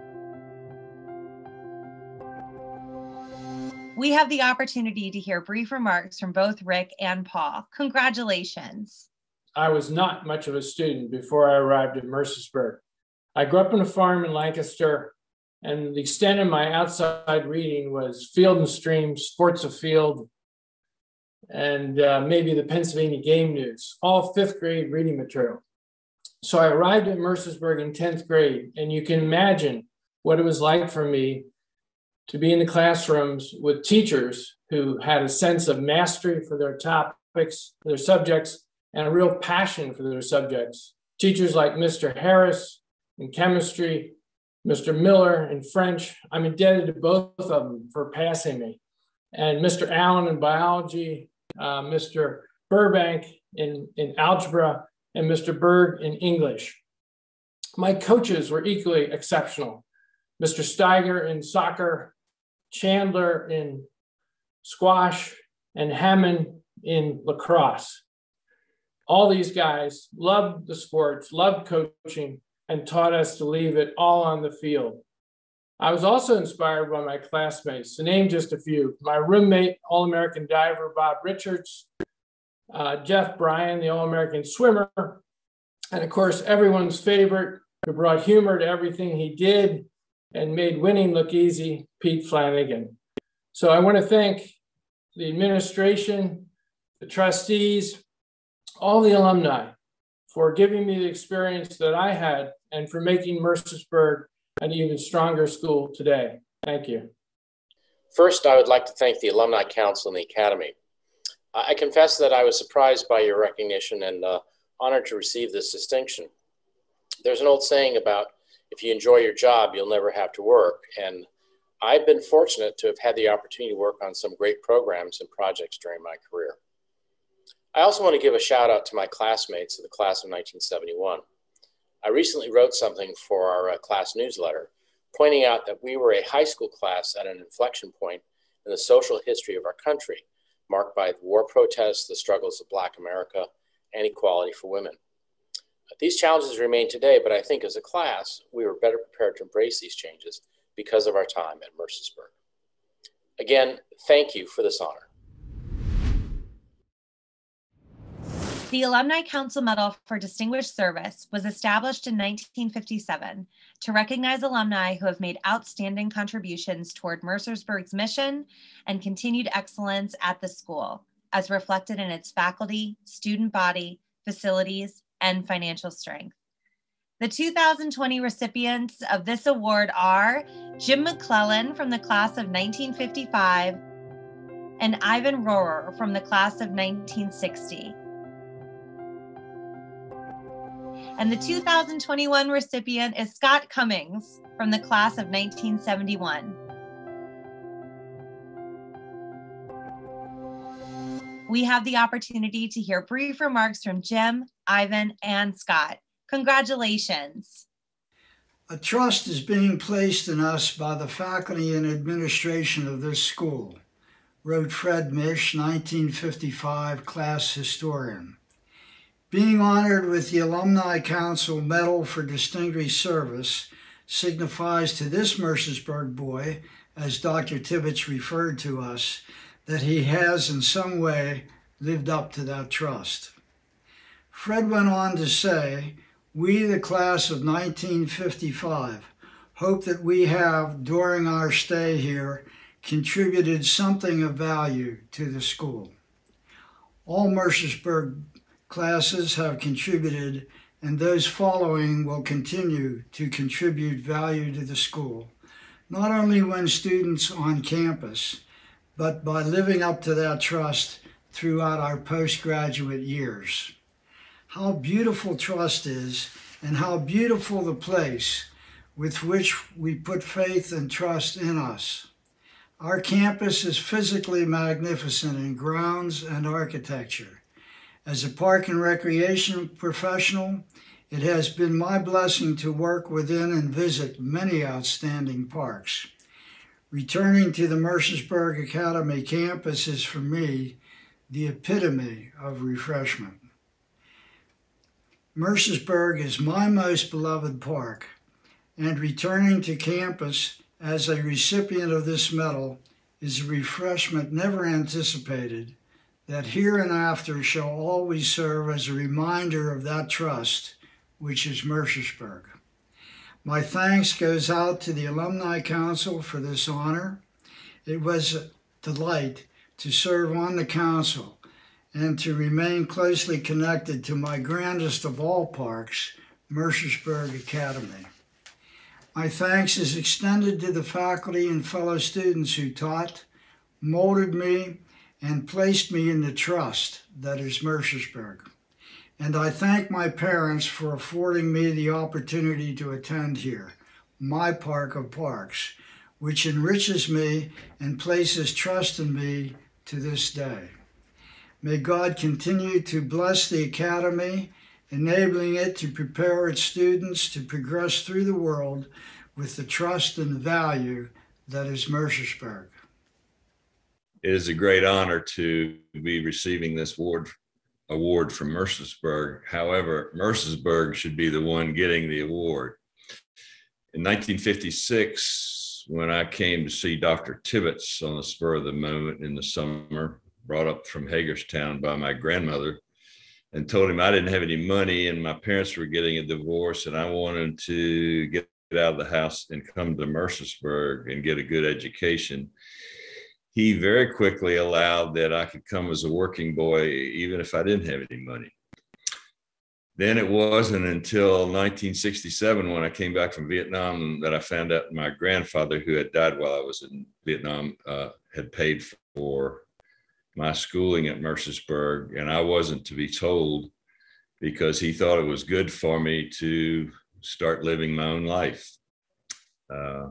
We have the opportunity to hear brief remarks from both Rick and Paul. Congratulations. I was not much of a student before I arrived at Mercersburg. I grew up on a farm in Lancaster, and the extent of my outside reading was Field and Stream, Sports Afield, and uh, maybe the Pennsylvania Game News, all fifth grade reading material. So I arrived at Mercersburg in tenth grade, and you can imagine what it was like for me to be in the classrooms with teachers who had a sense of mastery for their topics, their subjects, and a real passion for their subjects. Teachers like Mister Harris in chemistry, Mister Miller in French. I'm indebted to both of them for passing me. And Mister Allen in biology, uh, Mister Burbank in, in algebra, and Mister Berg in English. My coaches were equally exceptional. Mister Steiger in soccer, Chandler in squash, and Hammond in lacrosse. All these guys loved the sports, loved coaching, and taught us to leave it all on the field. I was also inspired by my classmates, to name just a few. My roommate, All-American diver Bob Richards, uh, Jeff Bryan, the All-American swimmer, and of course, everyone's favorite, who brought humor to everything he did and made winning look easy, Pete Flanagan. So I want to thank the administration, the trustees, all the alumni for giving me the experience that I had and for making Mercersburg an even stronger school today. Thank you. First, I would like to thank the Alumni Council and the Academy. I confess that I was surprised by your recognition and uh, honored to receive this distinction. There's an old saying about if you enjoy your job, you'll never have to work. And I've been fortunate to have had the opportunity to work on some great programs and projects during my career. I also want to give a shout out to my classmates of the class of nineteen seventy-one. I recently wrote something for our uh, class newsletter, pointing out that we were a high school class at an inflection point in the social history of our country, marked by the war protests, the struggles of Black America, and equality for women. These challenges remain today, but I think as a class, we were better prepared to embrace these changes because of our time at Mercersburg. Again, thank you for this honor. The Alumni Council Medal for Distinguished Service was established in nineteen fifty-seven to recognize alumni who have made outstanding contributions toward Mercersburg's mission and continued excellence at the school, as reflected in its faculty, student body, facilities, and financial strength. The two thousand twenty recipients of this award are Jim McClellan from the class of nineteen fifty-five and Ivan Rohrer from the class of nineteen sixty. And the two thousand twenty-one recipient is Scott Cummings from the class of nineteen seventy-one. We have the opportunity to hear brief remarks from Jim, Ivan, and Scott. Congratulations. A trust is being placed in us by the faculty and administration of this school, wrote Fred Mish, nineteen fifty-five class historian. Being honored with the Alumni Council Medal for Distinguished Service signifies to this Mercersburg boy, as Doctor Tibbetts referred to us, that he has in some way lived up to that trust. Fred went on to say, we, the class of nineteen fifty-five, hope that we have, during our stay here, contributed something of value to the school. All Mercersburg classes have contributed, and those following will continue to contribute value to the school, not only when students on campus, but by living up to that trust throughout our postgraduate years. How beautiful trust is, and how beautiful the place with which we put faith and trust in us. Our campus is physically magnificent in grounds and architecture. As a park and recreation professional, it has been my blessing to work within and visit many outstanding parks. Returning to the Mercersburg Academy campus is for me the epitome of refreshment. Mercersburg is my most beloved park, and returning to campus as a recipient of this medal is a refreshment never anticipated, that hereinafter shall always serve as a reminder of that trust, which is Mercersburg. My thanks goes out to the Alumni Council for this honor. It was a delight to serve on the council and to remain closely connected to my grandest of all parks, Mercersburg Academy. My thanks is extended to the faculty and fellow students who taught, molded me, and placed me in the trust that is Mercersburg. And I thank my parents for affording me the opportunity to attend here, my park of parks, which enriches me and places trust in me to this day. May God continue to bless the Academy, enabling it to prepare its students to progress through the world with the trust and value that is Mercersburg. It is a great honor to be receiving this award, award from Mercersburg. However, Mercersburg should be the one getting the award. In nineteen fifty-six, when I came to see Doctor Tibbetts on the spur of the moment in the summer, brought up from Hagerstown by my grandmother, and told him I didn't have any money and my parents were getting a divorce and I wanted to get out of the house and come to Mercersburg and get a good education. He very quickly allowed that I could come as a working boy, even if I didn't have any money. Then it wasn't until nineteen sixty-seven, when I came back from Vietnam, that I found out my grandfather, who had died while I was in Vietnam, uh, had paid for my schooling at Mercersburg, and I wasn't to be told, because he thought it was good for me to start living my own life. Uh,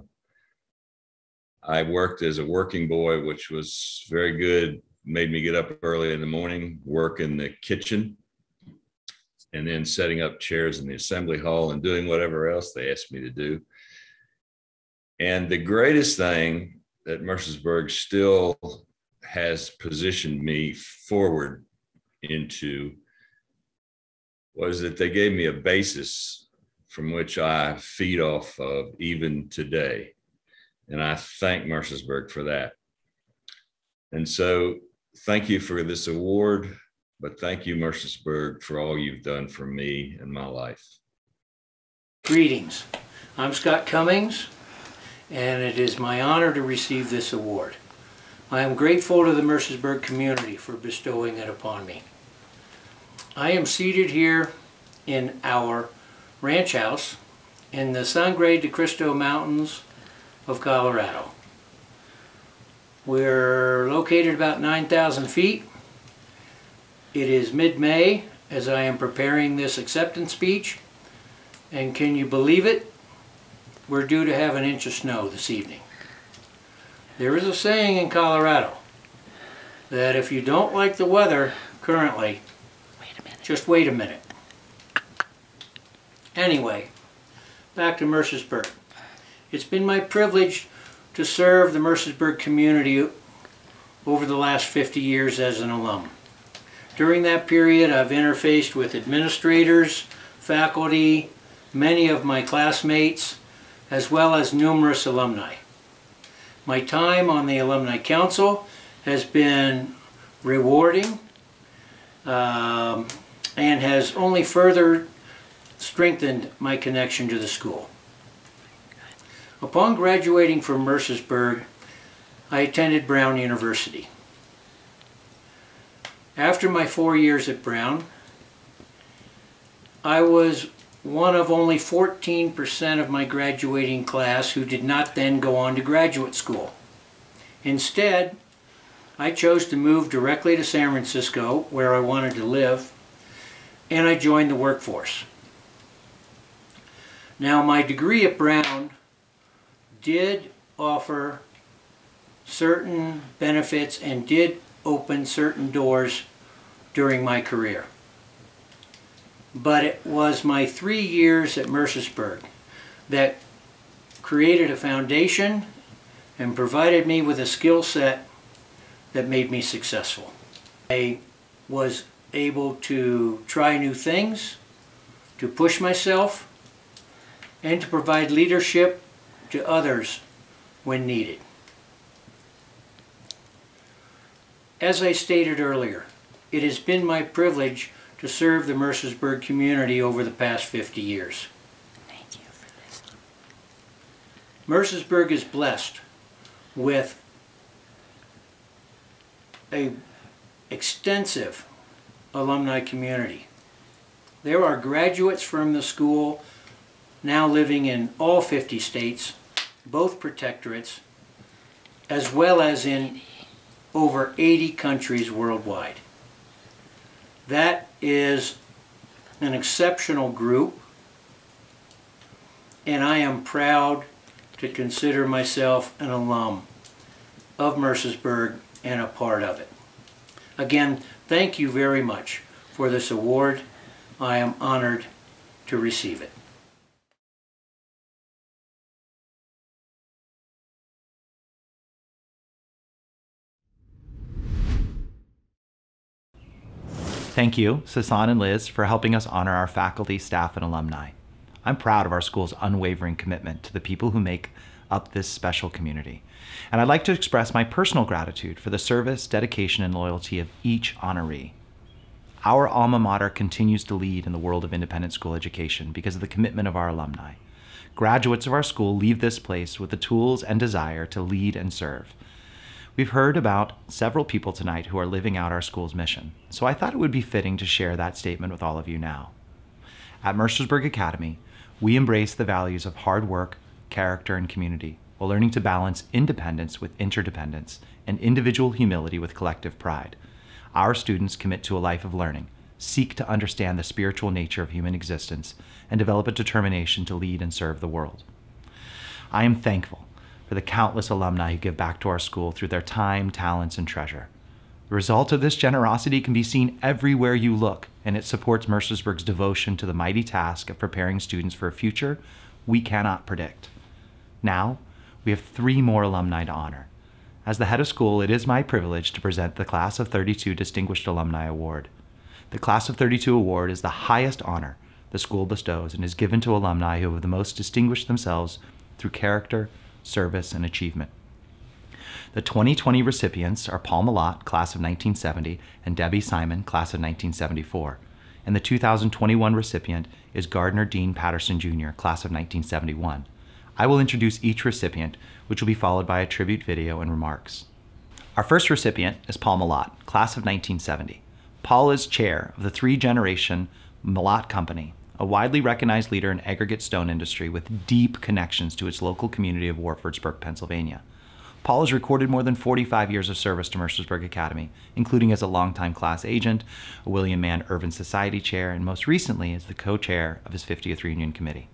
I worked as a working boy, which was very good, made me get up early in the morning, work in the kitchen, and then setting up chairs in the assembly hall and doing whatever else they asked me to do. And the greatest thing that Mercersburg still has positioned me forward into was that they gave me a basis from which I feed off of even today. And I thank Mercersburg for that. And so thank you for this award, but thank you, Mercersburg, for all you've done for me and my life. Greetings. I'm Scott Cummings, and it is my honor to receive this award. I am grateful to the Mercersburg community for bestowing it upon me. I am seated here in our ranch house in the Sangre de Cristo Mountains of Colorado. We're located about nine thousand feet. It is mid-May as I am preparing this acceptance speech, and can you believe it? We're due to have an inch of snow this evening. There is a saying in Colorado that if you don't like the weather currently, wait a minute. just wait a minute. Anyway, back to Mercersburg. It's been my privilege to serve the Mercersburg community over the last fifty years as an alum. During that period, I've interfaced with administrators, faculty, many of my classmates, as well as numerous alumni. My time on the Alumni Council has been rewarding um, and has only further strengthened my connection to the school. Upon graduating from Mercersburg, I attended Brown University. After my four years at Brown, I was one of only fourteen percent of my graduating class who did not then go on to graduate school. Instead, I chose to move directly to San Francisco, where I wanted to live, and I joined the workforce. Now, my degree at Brown did offer certain benefits and did open certain doors during my career. But it was my three years at Mercersburg that created a foundation and provided me with a skill set that made me successful. I was able to try new things, to push myself, and to provide leadership to others when needed. As I stated earlier, it has been my privilege to serve the Mercersburg community over the past fifty years. Thank you for this. Mercersburg is blessed with an extensive alumni community. There are graduates from the school now living in all fifty states, both protectorates, as well as in over eighty countries worldwide. That is an exceptional group, and I am proud to consider myself an alum of Mercersburg and a part of it. Again, thank you very much for this award. I am honored to receive it. Thank you, Sassan and Liz, for helping us honor our faculty, staff, and alumni. I'm proud of our school's unwavering commitment to the people who make up this special community. And I'd like to express my personal gratitude for the service, dedication, and loyalty of each honoree. Our alma mater continues to lead in the world of independent school education because of the commitment of our alumni. Graduates of our school leave this place with the tools and desire to lead and serve. We've heard about several people tonight who are living out our school's mission, so I thought it would be fitting to share that statement with all of you now. At Mercersburg Academy, we embrace the values of hard work, character, and community, while learning to balance independence with interdependence and individual humility with collective pride. Our students commit to a life of learning, seek to understand the spiritual nature of human existence, and develop a determination to lead and serve the world. I am thankful for the countless alumni who give back to our school through their time, talents, and treasure. The result of this generosity can be seen everywhere you look, and it supports Mercersburg's devotion to the mighty task of preparing students for a future we cannot predict. Now, we have three more alumni to honor. As the head of school, it is my privilege to present the Class of thirty-two Distinguished Alumni Award. The Class of thirty-two Award is the highest honor the school bestows and is given to alumni who have the most distinguished themselves through character, service, and achievement. The twenty twenty recipients are Paul Malott, Class of nineteen seventy, and Debbie Simon, Class of nineteen seventy-four. And the two thousand twenty-one recipient is Gardner Dean Patterson Junior, Class of nineteen seventy-one. I will introduce each recipient, which will be followed by a tribute video and remarks. Our first recipient is Paul Malott, Class of nineteen seventy. Paul is chair of the three-generation Malott Company, a widely recognized leader in aggregate stone industry with deep connections to its local community of Warfordsburg, Pennsylvania. Paul has recorded more than forty-five years of service to Mercersburg Academy, including as a longtime class agent, a William Mann Irvin Society chair, and most recently as the co-chair of his fiftieth reunion committee.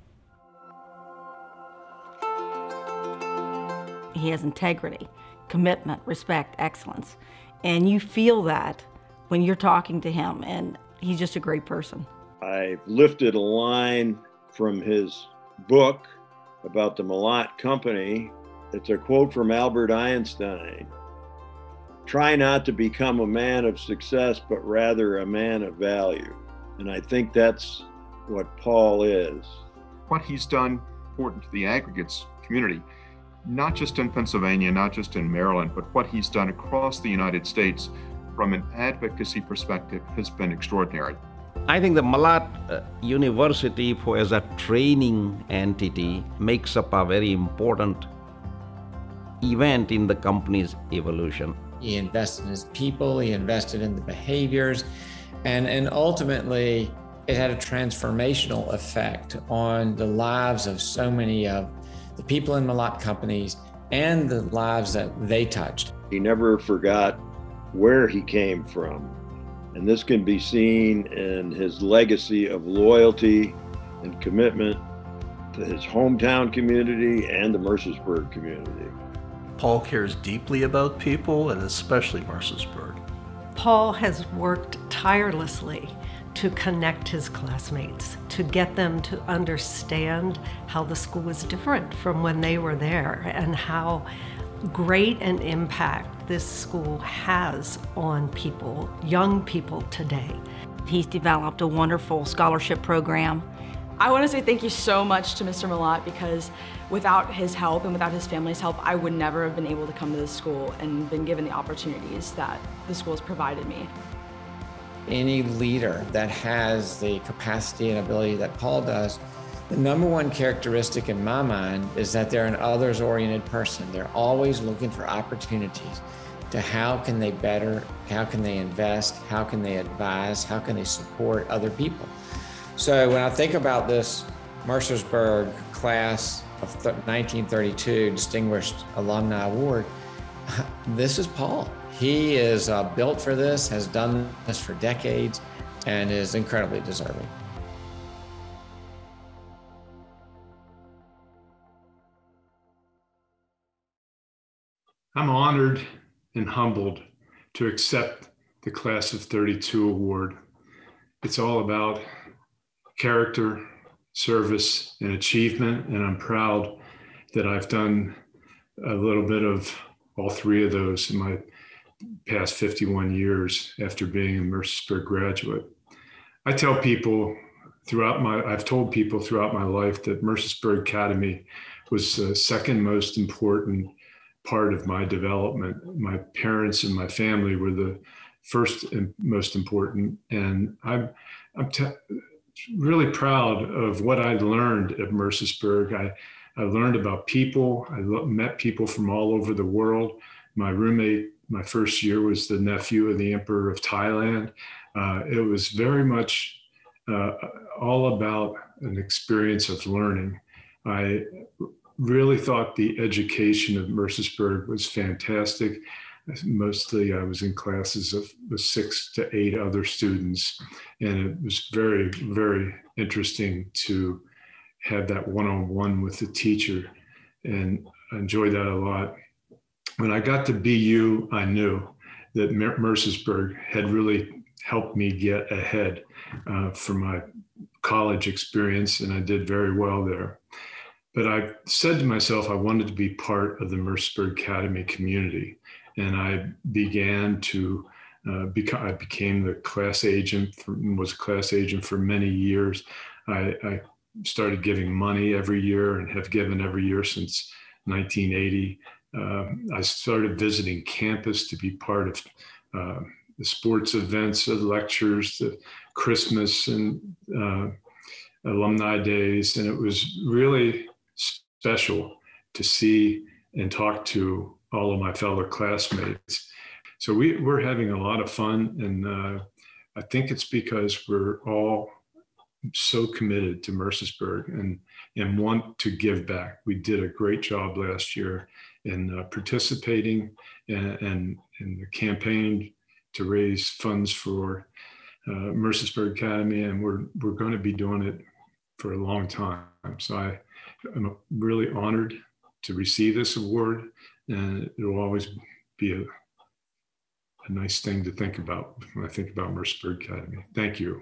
He has integrity, commitment, respect, excellence. And you feel that when you're talking to him, and he's just a great person. I've lifted a line from his book about the Malott Company. It's a quote from Albert Einstein. Try not to become a man of success, but rather a man of value. And I think that's what Paul is. What he's done important to the aggregates community, not just in Pennsylvania, not just in Maryland, but what he's done across the United States from an advocacy perspective has been extraordinary. I think the Malott uh, University for, as a training entity makes up a very important event in the company's evolution. He invested in his people, he invested in the behaviors, and, and ultimately it had a transformational effect on the lives of so many of the people in Malott companies and the lives that they touched. He never forgot where he came from. And this can be seen in his legacy of loyalty and commitment to his hometown community and the Mercersburg community. Paul cares deeply about people, and especially Mercersburg. Paul has worked tirelessly to connect his classmates, to get them to understand how the school is different from when they were there and how great an impact this school has on people, young people today. He's developed a wonderful scholarship program. I want to say thank you so much to Mister Malott, because without his help and without his family's help, I would never have been able to come to this school and been given the opportunities that the school has provided me. Any leader that has the capacity and ability that Paul does, the number one characteristic in my mind is that they're an others-oriented person. They're always looking for opportunities to how can they better, how can they invest, how can they advise, how can they support other people. So when I think about this Mercersburg class of nineteen thirty-two Distinguished Alumni Award, this is Paul. He is uh, built for this, has done this for decades, and is incredibly deserving. I'm honored and humbled to accept the Class of thirty-two award. It's all about character, service, and achievement, and I'm proud that I've done a little bit of all three of those in my past fifty-one years after being a Mercersburg graduate. I tell people throughout my, I've told people throughout my life that Mercersburg Academy was the second most important part of my development. My parents and my family were the first and most important. And I'm, I'm t- really proud of what I learned at Mercersburg. I, I learned about people. I lo- met people from all over the world. My roommate, my first year, was the nephew of the Emperor of Thailand. Uh, it was very much uh, all about an experience of learning. I really thought the education of Mercersburg was fantastic. Mostly I was in classes of with six to eight other students, and it was very, very interesting to have that one-on-one with the teacher, and I enjoyed that a lot. When I got to B U, I knew that Mer- Mercersburg had really helped me get ahead uh, for my college experience, and I did very well there. But I said to myself, I wanted to be part of the Mercersburg Academy community. And I began to, uh, become, I became the class agent, for, was a class agent for many years. I, I started giving money every year and have given every year since nineteen eighty. Uh, I started visiting campus to be part of uh, the sports events, the lectures, the Christmas and uh, alumni days. And it was really special to see and talk to all of my fellow classmates. So we, we're having a lot of fun, and uh, I think it's because we're all so committed to Mercersburg and, and want to give back. We did a great job last year in uh, participating in, in, in the campaign to raise funds for uh, Mercersburg Academy, and we're, we're going to be doing it for a long time. So I, I'm really honored to receive this award, and it will always be a, a nice thing to think about when I think about Mercersburg Academy. Thank you.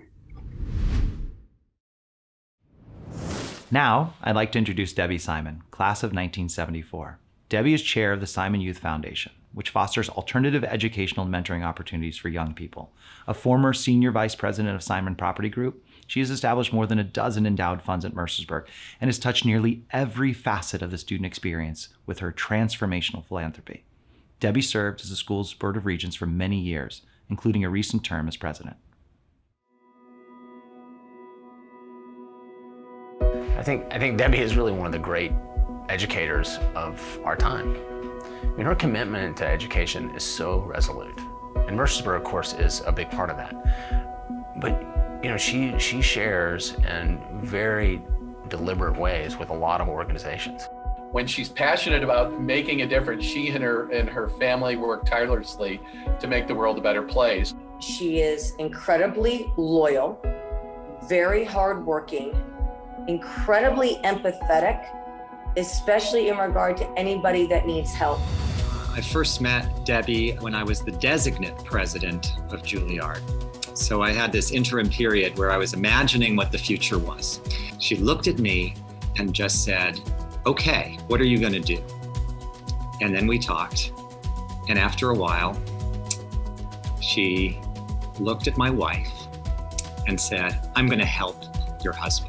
Now, I'd like to introduce Debbie Simon, class of nineteen seventy-four. Debbie is chair of the Simon Youth Foundation, which fosters alternative educational and mentoring opportunities for young people. A former senior vice president of Simon Property Group, she has established more than a dozen endowed funds at Mercersburg and has touched nearly every facet of the student experience with her transformational philanthropy. Debbie served as the school's Board of Regents for many years, including a recent term as president. I think, I think Debbie is really one of the great educators of our time. I mean, her commitment to education is so resolute. And Mercersburg, of course, is a big part of that. But, you know, she, she shares in very deliberate ways with a lot of organizations. When she's passionate about making a difference, she and her, and her family work tirelessly to make the world a better place. She is incredibly loyal, very hardworking, incredibly empathetic, especially in regard to anybody that needs help. I first met Debbie when I was the designate president of Juilliard. So I had this interim period where I was imagining what the future was. She looked at me and just said, okay, what are you gonna do? And then we talked. And after a while, she looked at my wife and said, I'm gonna help your husband.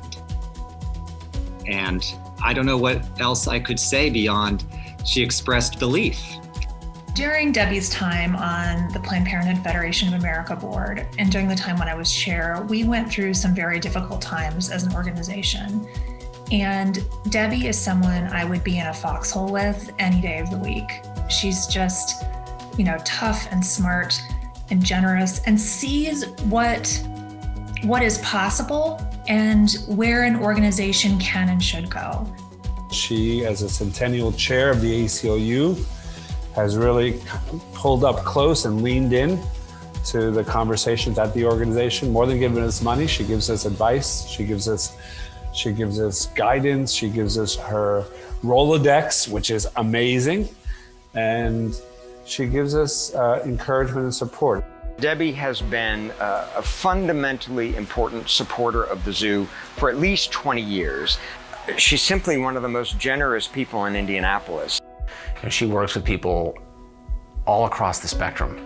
And I don't know what else I could say beyond she expressed belief. During Debbie's time on the Planned Parenthood Federation of America board, and during the time when I was chair, we went through some very difficult times as an organization. And Debbie is someone I would be in a foxhole with any day of the week. She's just, you know, tough and smart and generous and sees what, what is possible and where an organization can and should go. She, as a centennial chair of the A C L U, has really pulled up close and leaned in to the conversations at the organization. More than giving us money, she gives us advice, she gives us, she gives us guidance, she gives us her Rolodex, which is amazing, and she gives us uh, encouragement and support. Debbie has been uh, a fundamentally important supporter of the zoo for at least twenty years. She's simply one of the most generous people in Indianapolis. And she works with people all across the spectrum.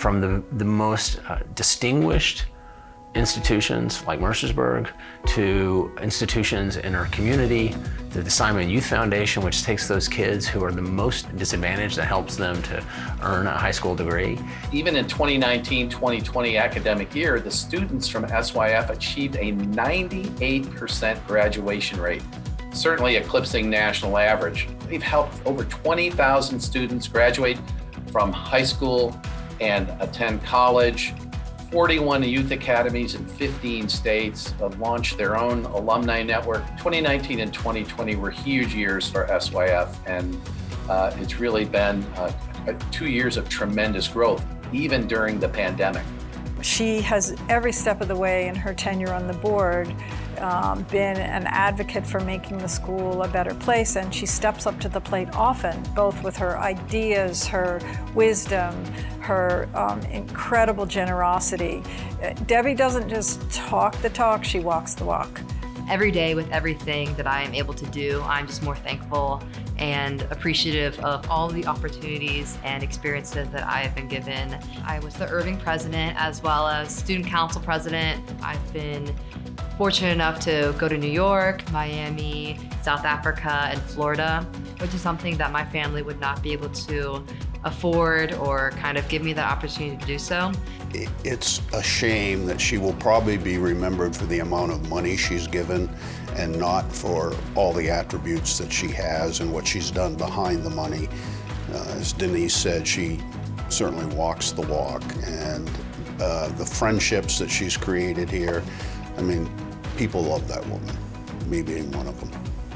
from the, the most uh, distinguished institutions like Mercersburg to institutions in our community, to the Simon Youth Foundation, which takes those kids who are the most disadvantaged and helps them to earn a high school degree. Even in twenty nineteen twenty twenty academic year, the students from S Y F achieved a ninety-eight percent graduation rate, certainly eclipsing national average. We've helped over twenty thousand students graduate from high school and attend college. forty-one youth academies in fifteen states have launched their own alumni network. twenty nineteen and twenty twenty were huge years for S Y F, and uh, it's really been uh, two years of tremendous growth, even during the pandemic. She has every step of the way in her tenure on the board um, been an advocate for making the school a better place, and she steps up to the plate often, both with her ideas, her wisdom, her um, incredible generosity. Debbie doesn't just talk the talk, she walks the walk. Every day with everything that I am able to do, I'm just more thankful and appreciative of all the opportunities and experiences that I have been given. I was the Irving president as well as student council president. I've been fortunate enough to go to New York, Miami, South Africa, and Florida, which is something that my family would not be able to afford or kind of give me that opportunity to do so. It's a shame that she will probably be remembered for the amount of money she's given and not for all the attributes that she has and what she's done behind the money. Uh, as Denise said, she certainly walks the walk, and uh, the friendships that she's created here, I mean, people love that woman, me being one of them.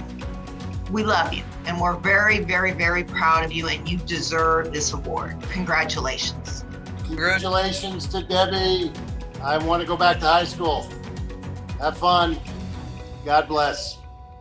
We love you, and we're very, very, very proud of you, and you deserve this award. Congratulations. Congratulations to Debbie. I want to go back to high school. Have fun. God bless.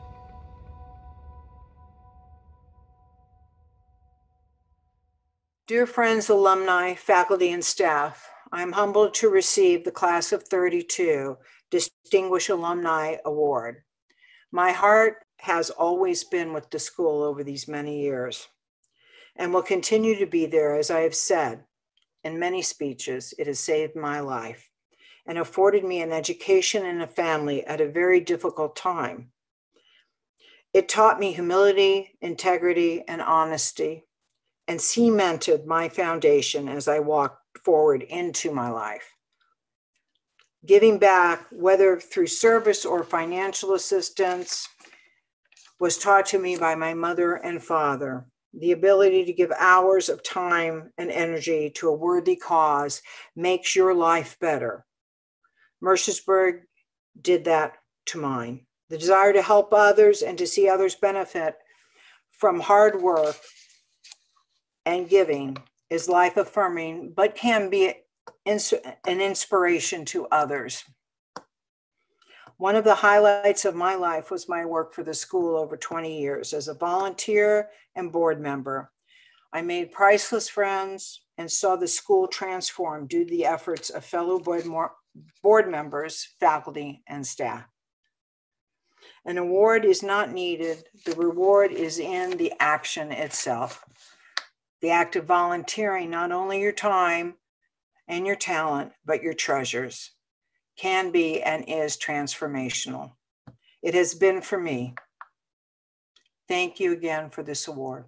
Dear friends, alumni, faculty, and staff, I'm humbled to receive the Class of thirty-two Distinguished Alumni Award. My heart has always been with the school over these many years and will continue to be there. As I have said in many speeches, it has saved my life and afforded me an education and a family at a very difficult time. It taught me humility, integrity, and honesty, and cemented my foundation as I walked forward into my life. Giving back, whether through service or financial assistance, was taught to me by my mother and father. The ability to give hours of time and energy to a worthy cause makes your life better. Mercersburg did that to mine. The desire to help others and to see others benefit from hard work and giving is life affirming, but can be an inspiration to others. One of the highlights of my life was my work for the school over twenty years as a volunteer and board member. I made priceless friends and saw the school transform due to the efforts of fellow board, board members, faculty, and staff. An award is not needed. The reward is in the action itself. The act of volunteering, not only your time and your talent, but your treasures, can be and is transformational. It has been for me. Thank you again for this award.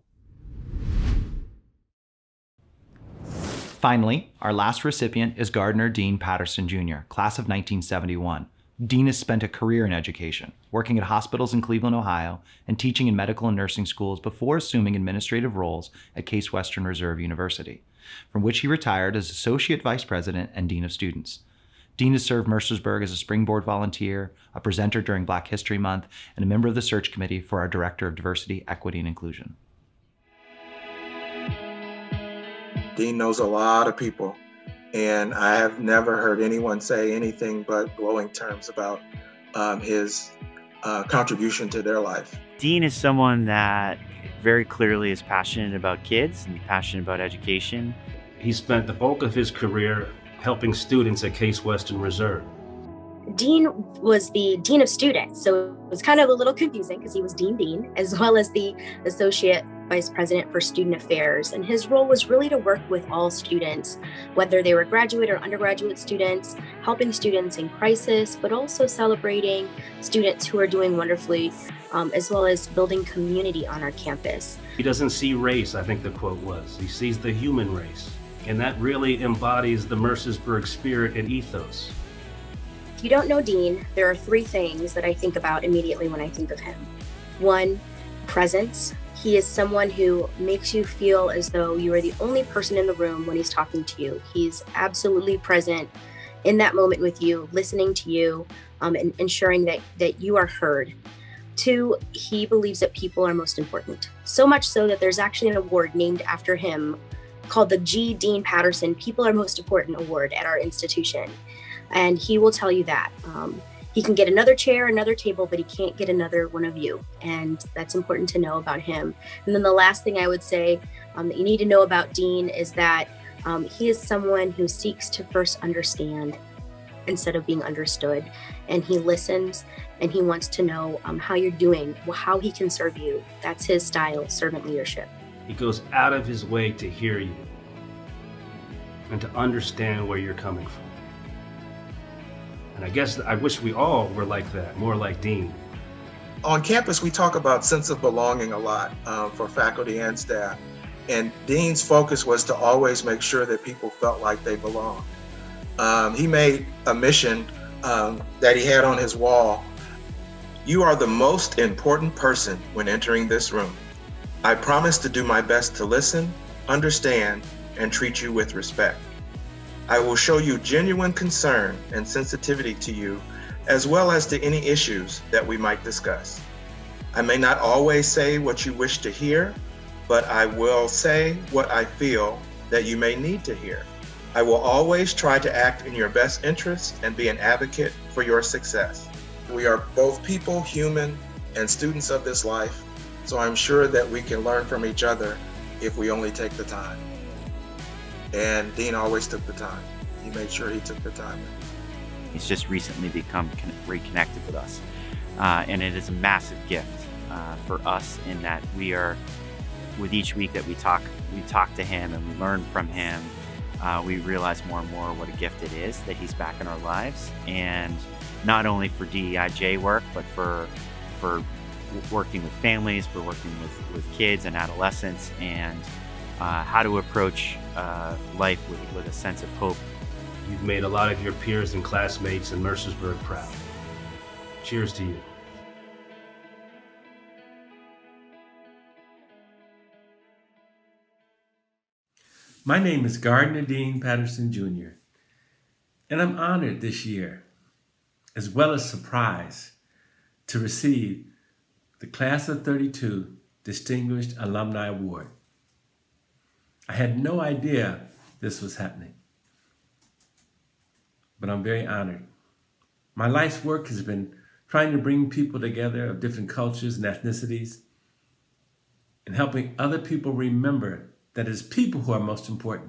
Finally, our last recipient is Gardner Dean Patterson Junior, class of nineteen seventy-one. Dean has spent a career in education, working at hospitals in Cleveland, Ohio, and teaching in medical and nursing schools before assuming administrative roles at Case Western Reserve University, from which he retired as Associate Vice President and Dean of Students. Dean has served Mercersburg as a Springboard volunteer, a presenter during Black History Month, and a member of the search committee for our Director of Diversity, Equity, and Inclusion. Dean knows a lot of people, and I have never heard anyone say anything but glowing terms about um, his uh, contribution to their life. Dean is someone that very clearly is passionate about kids and passionate about education. He spent the bulk of his career helping students at Case Western Reserve. Dean was the Dean of Students, so it was kind of a little confusing because he was Dean Dean, as well as the Associate Vice President for Student Affairs, and his role was really to work with all students, whether they were graduate or undergraduate students, helping students in crisis, but also celebrating students who are doing wonderfully, um, as well as building community on our campus. He doesn't see race, I think the quote was. He sees the human race, and that really embodies the Mercersburg spirit and ethos. If you don't know Dean, there are three things that I think about immediately when I think of him. One, presence. He is someone who makes you feel as though you are the only person in the room when he's talking to you. He's absolutely present in that moment with you, listening to you, um, and ensuring that, that you are heard. Two, he believes that people are most important. So much so that there's actually an award named after him called the G. Dean Patterson People Are Most Important Award at our institution. And he will tell you that. Um, He can get another chair, another table, but he can't get another one of you. And that's important to know about him. And then the last thing I would say um, that you need to know about Dean is that um, he is someone who seeks to first understand instead of being understood. And he listens and he wants to know um, how you're doing, how he can serve you. That's his style, servant leadership. He goes out of his way to hear you and to understand where you're coming from. And I guess I wish we all were like that, more like Dean. On campus, we talk about sense of belonging a lot um, for faculty and staff. And Dean's focus was to always make sure that people felt like they belonged. Um, he made a mission um, that he had on his wall. You are the most important person when entering this room. I promise to do my best to listen, understand, and treat you with respect. I will show you genuine concern and sensitivity to you, as well as to any issues that we might discuss. I may not always say what you wish to hear, but I will say what I feel that you may need to hear. I will always try to act in your best interest and be an advocate for your success. We are both people, human, and students of this life, so I'm sure that we can learn from each other if we only take the time. And Dean always took the time. He made sure he took the time. He's just recently become reconnected with us. Uh, and it is a massive gift uh, for us in that we are, with each week that we talk, we talk to him and we learn from him, uh, we realize more and more what a gift it is that he's back in our lives. And not only for D E I J work, but for, for working with families, for working with, with kids and adolescents, and Uh, how to approach uh, life with, with a sense of hope. You've made a lot of your peers and classmates in Mercersburg proud. Cheers to you. My name is Gardner Dean Patterson Junior, and I'm honored this year, as well as surprised, to receive the Class of thirty-two Distinguished Alumni Award. I had no idea this was happening, but I'm very honored. My life's work has been trying to bring people together of different cultures and ethnicities and helping other people remember that it's people who are most important.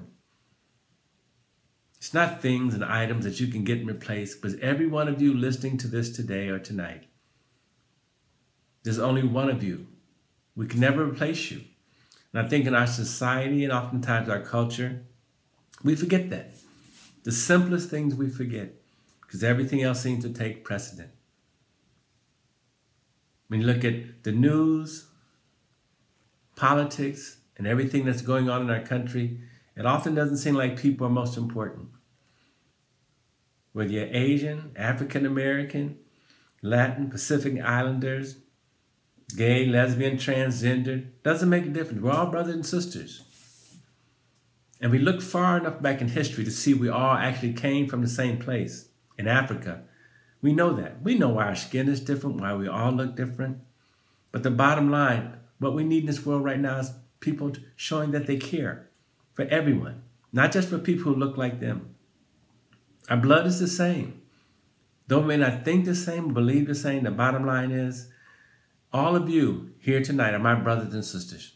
It's not things and items that you can get and replace, but every one of you listening to this today or tonight. There's only one of you. We can never replace you. And I think in our society and oftentimes our culture, we forget that. The simplest things we forget because everything else seems to take precedent. When you look at the news, politics, and everything that's going on in our country, it often doesn't seem like people are most important. Whether you're Asian, African American, Latin, Pacific Islanders, gay, lesbian, transgender, doesn't make a difference. We're all brothers and sisters. And we look far enough back in history to see we all actually came from the same place, in Africa. We know that. We know why our skin is different, why we all look different. But the bottom line, what we need in this world right now is people showing that they care for everyone, not just for people who look like them. Our blood is the same. Though we may not think the same, believe the same, the bottom line is all of you here tonight are my brothers and sisters.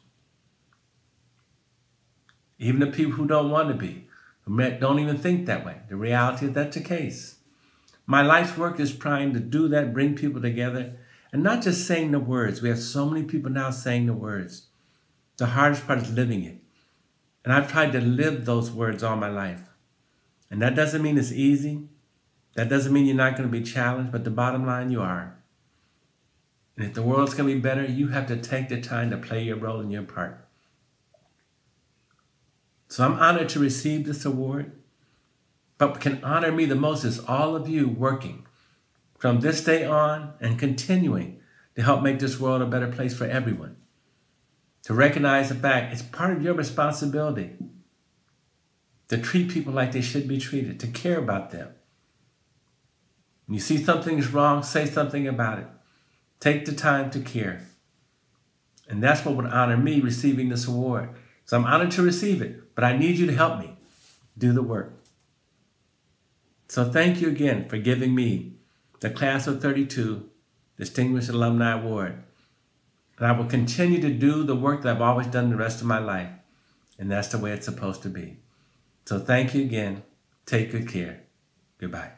Even the people who don't want to be, who don't even think that way. The reality is that's the case. My life's work is trying to do that, bring people together, and not just saying the words. We have so many people now saying the words. The hardest part is living it. And I've tried to live those words all my life. And that doesn't mean it's easy. That doesn't mean you're not going to be challenged, but the bottom line, you are. And if the world's going to be better, you have to take the time to play your role and your part. So I'm honored to receive this award. But what can honor me the most is all of you working from this day on and continuing to help make this world a better place for everyone. To recognize the fact it's part of your responsibility to treat people like they should be treated, to care about them. When you see something is wrong, say something about it. Take the time to care. And that's what would honor me receiving this award. So I'm honored to receive it, but I need you to help me do the work. So thank you again for giving me the Class of thirty-two Distinguished Alumni Award. And I will continue to do the work that I've always done the rest of my life. And that's the way it's supposed to be. So thank you again. Take good care. Goodbye.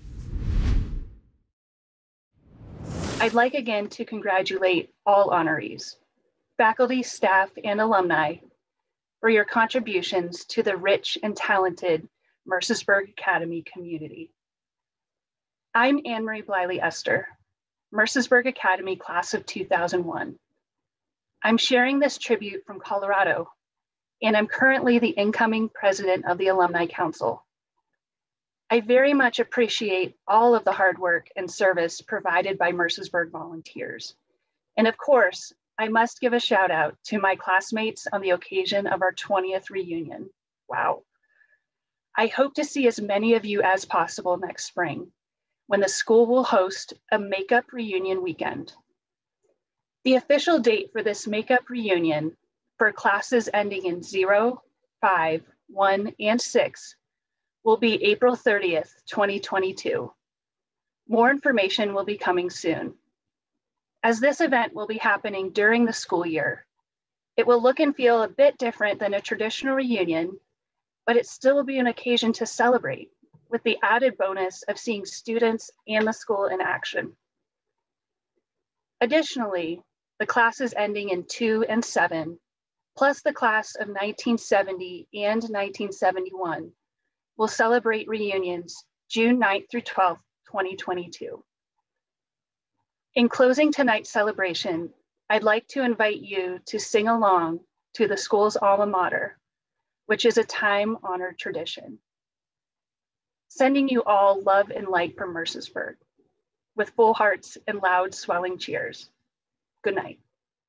I'd like again to congratulate all honorees, faculty, staff, and alumni for your contributions to the rich and talented Mercersburg Academy community. I'm Anne-Marie Bliley-Ester, Mercersburg Academy class of two thousand one. I'm sharing this tribute from Colorado, and I'm currently the incoming president of the Alumni Council. I very much appreciate all of the hard work and service provided by Mercersburg volunteers. And of course, I must give a shout out to my classmates on the occasion of our twentieth reunion. Wow. I hope to see as many of you as possible next spring, when the school will host a makeup reunion weekend. The official date for this makeup reunion for classes ending in zero, five, one, and six will be April thirtieth, twenty twenty-two. More information will be coming soon. As this event will be happening during the school year, it will look and feel a bit different than a traditional reunion, but it still will be an occasion to celebrate, with the added bonus of seeing students and the school in action. Additionally, the classes ending in two and seven, plus the class of nineteen seventy and nineteen seventy-one, will celebrate reunions June ninth through twelfth, twenty twenty-two. In closing tonight's celebration, I'd like to invite you to sing along to the school's alma mater, which is a time-honored tradition. Sending you all love and light from Mercersburg, with full hearts and loud swelling cheers. Good night.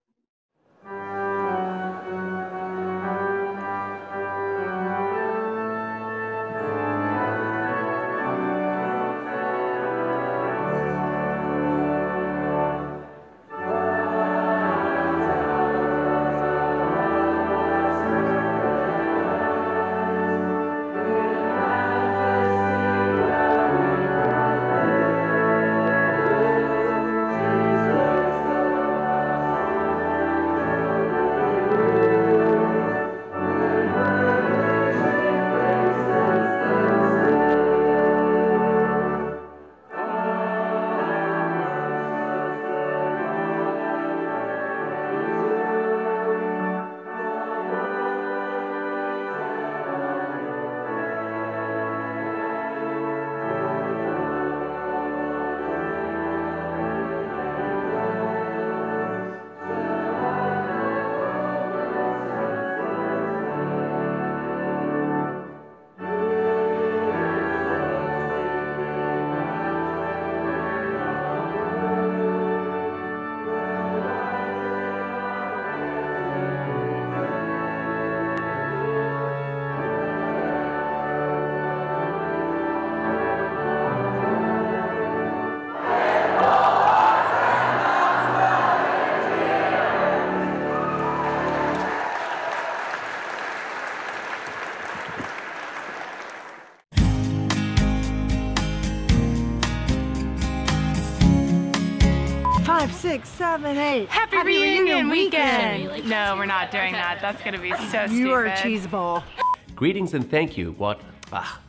Five, six, seven, eight. Happy, Happy reunion, reunion weekend. weekend. No, we're not doing that. That's going to be so stupid. You are a cheese ball. Greetings and thank you. What? Ah.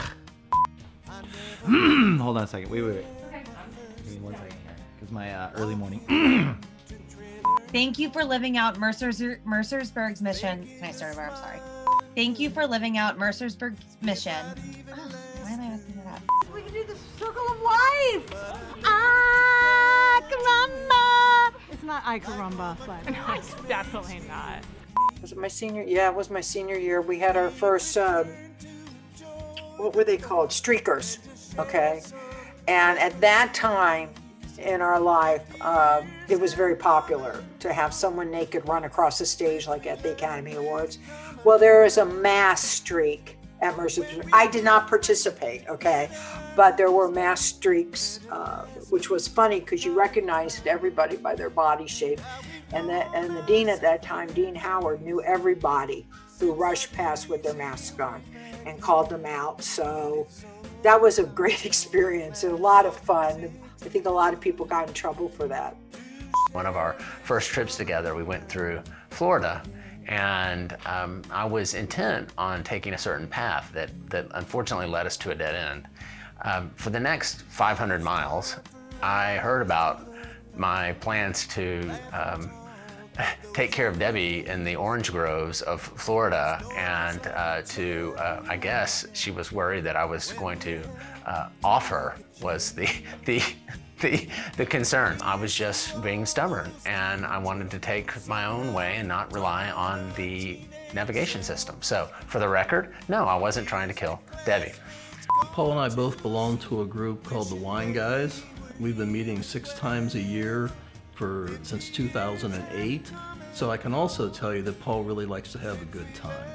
Hold on a second. Wait, wait, wait. Give me one second here. Because my uh, early morning. Thank you for living out Mercer's, Mercersburg's mission. Can I start over? I'm sorry. Thank you for living out Mercersburg's mission. Oh, why am I asking that? We can do the circle of life. Ah, caramba. It's not I caramba, but No, it's definitely not. Was it my senior? Yeah, it was my senior year. We had our first, um, what were they called? Streakers, okay? And at that time in our life, uh, it was very popular to have someone naked run across the stage like at the Academy Awards. Well, there is a mass streak at Mercer. I did not participate, okay? But there were mass streaks, uh, which was funny because you recognized everybody by their body shape. And the, and the dean at that time, Dean Howard, knew everybody who rushed past with their mask on and called them out. So that was a great experience and a lot of fun. I think a lot of people got in trouble for that. One of our first trips together, we went through Florida, and um, I was intent on taking a certain path that, that unfortunately led us to a dead end. Um, for the next five hundred miles, I heard about my plans to um, take care of Debbie in the orange groves of Florida, and uh, to, uh, I guess she was worried that I was going to uh, off her was the, the, the, the concern. I was just being stubborn, and I wanted to take my own way and not rely on the navigation system. So for the record, no, I wasn't trying to kill Debbie. Paul and I both belong to a group called the Wine Guys. We've been meeting six times a year for since two thousand eight. So I can also tell you that Paul really likes to have a good time.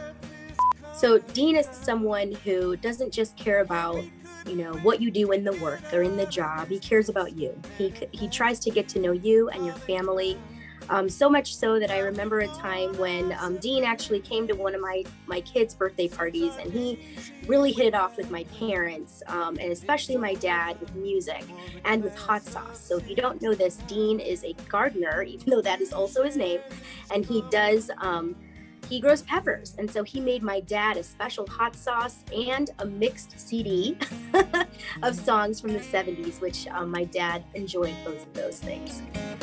So Dean is someone who doesn't just care about, you know, what you do in the work or in the job. He cares about you. He, he tries to get to know you and your family. Um, so much so that I remember a time when um, Dean actually came to one of my, my kids' birthday parties, and he really hit it off with my parents, um, and especially my dad, with music and with hot sauce. So if you don't know this, Dean is a gardener, even though that is also his name, and he does, um, he grows peppers. And so he made my dad a special hot sauce and a mixed C D of songs from the seventies, which um, my dad enjoyed both of those things.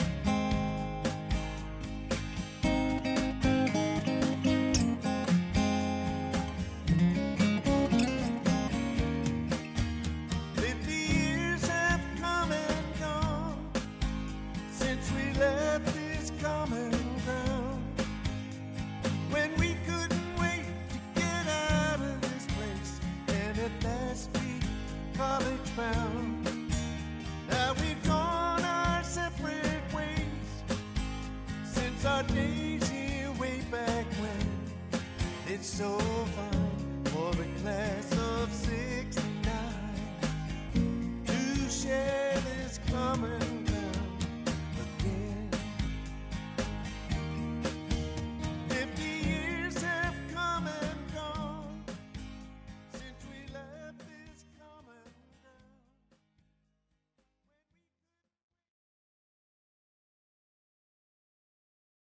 Now we've gone our separate ways since our days here way back when. It's so fun for the class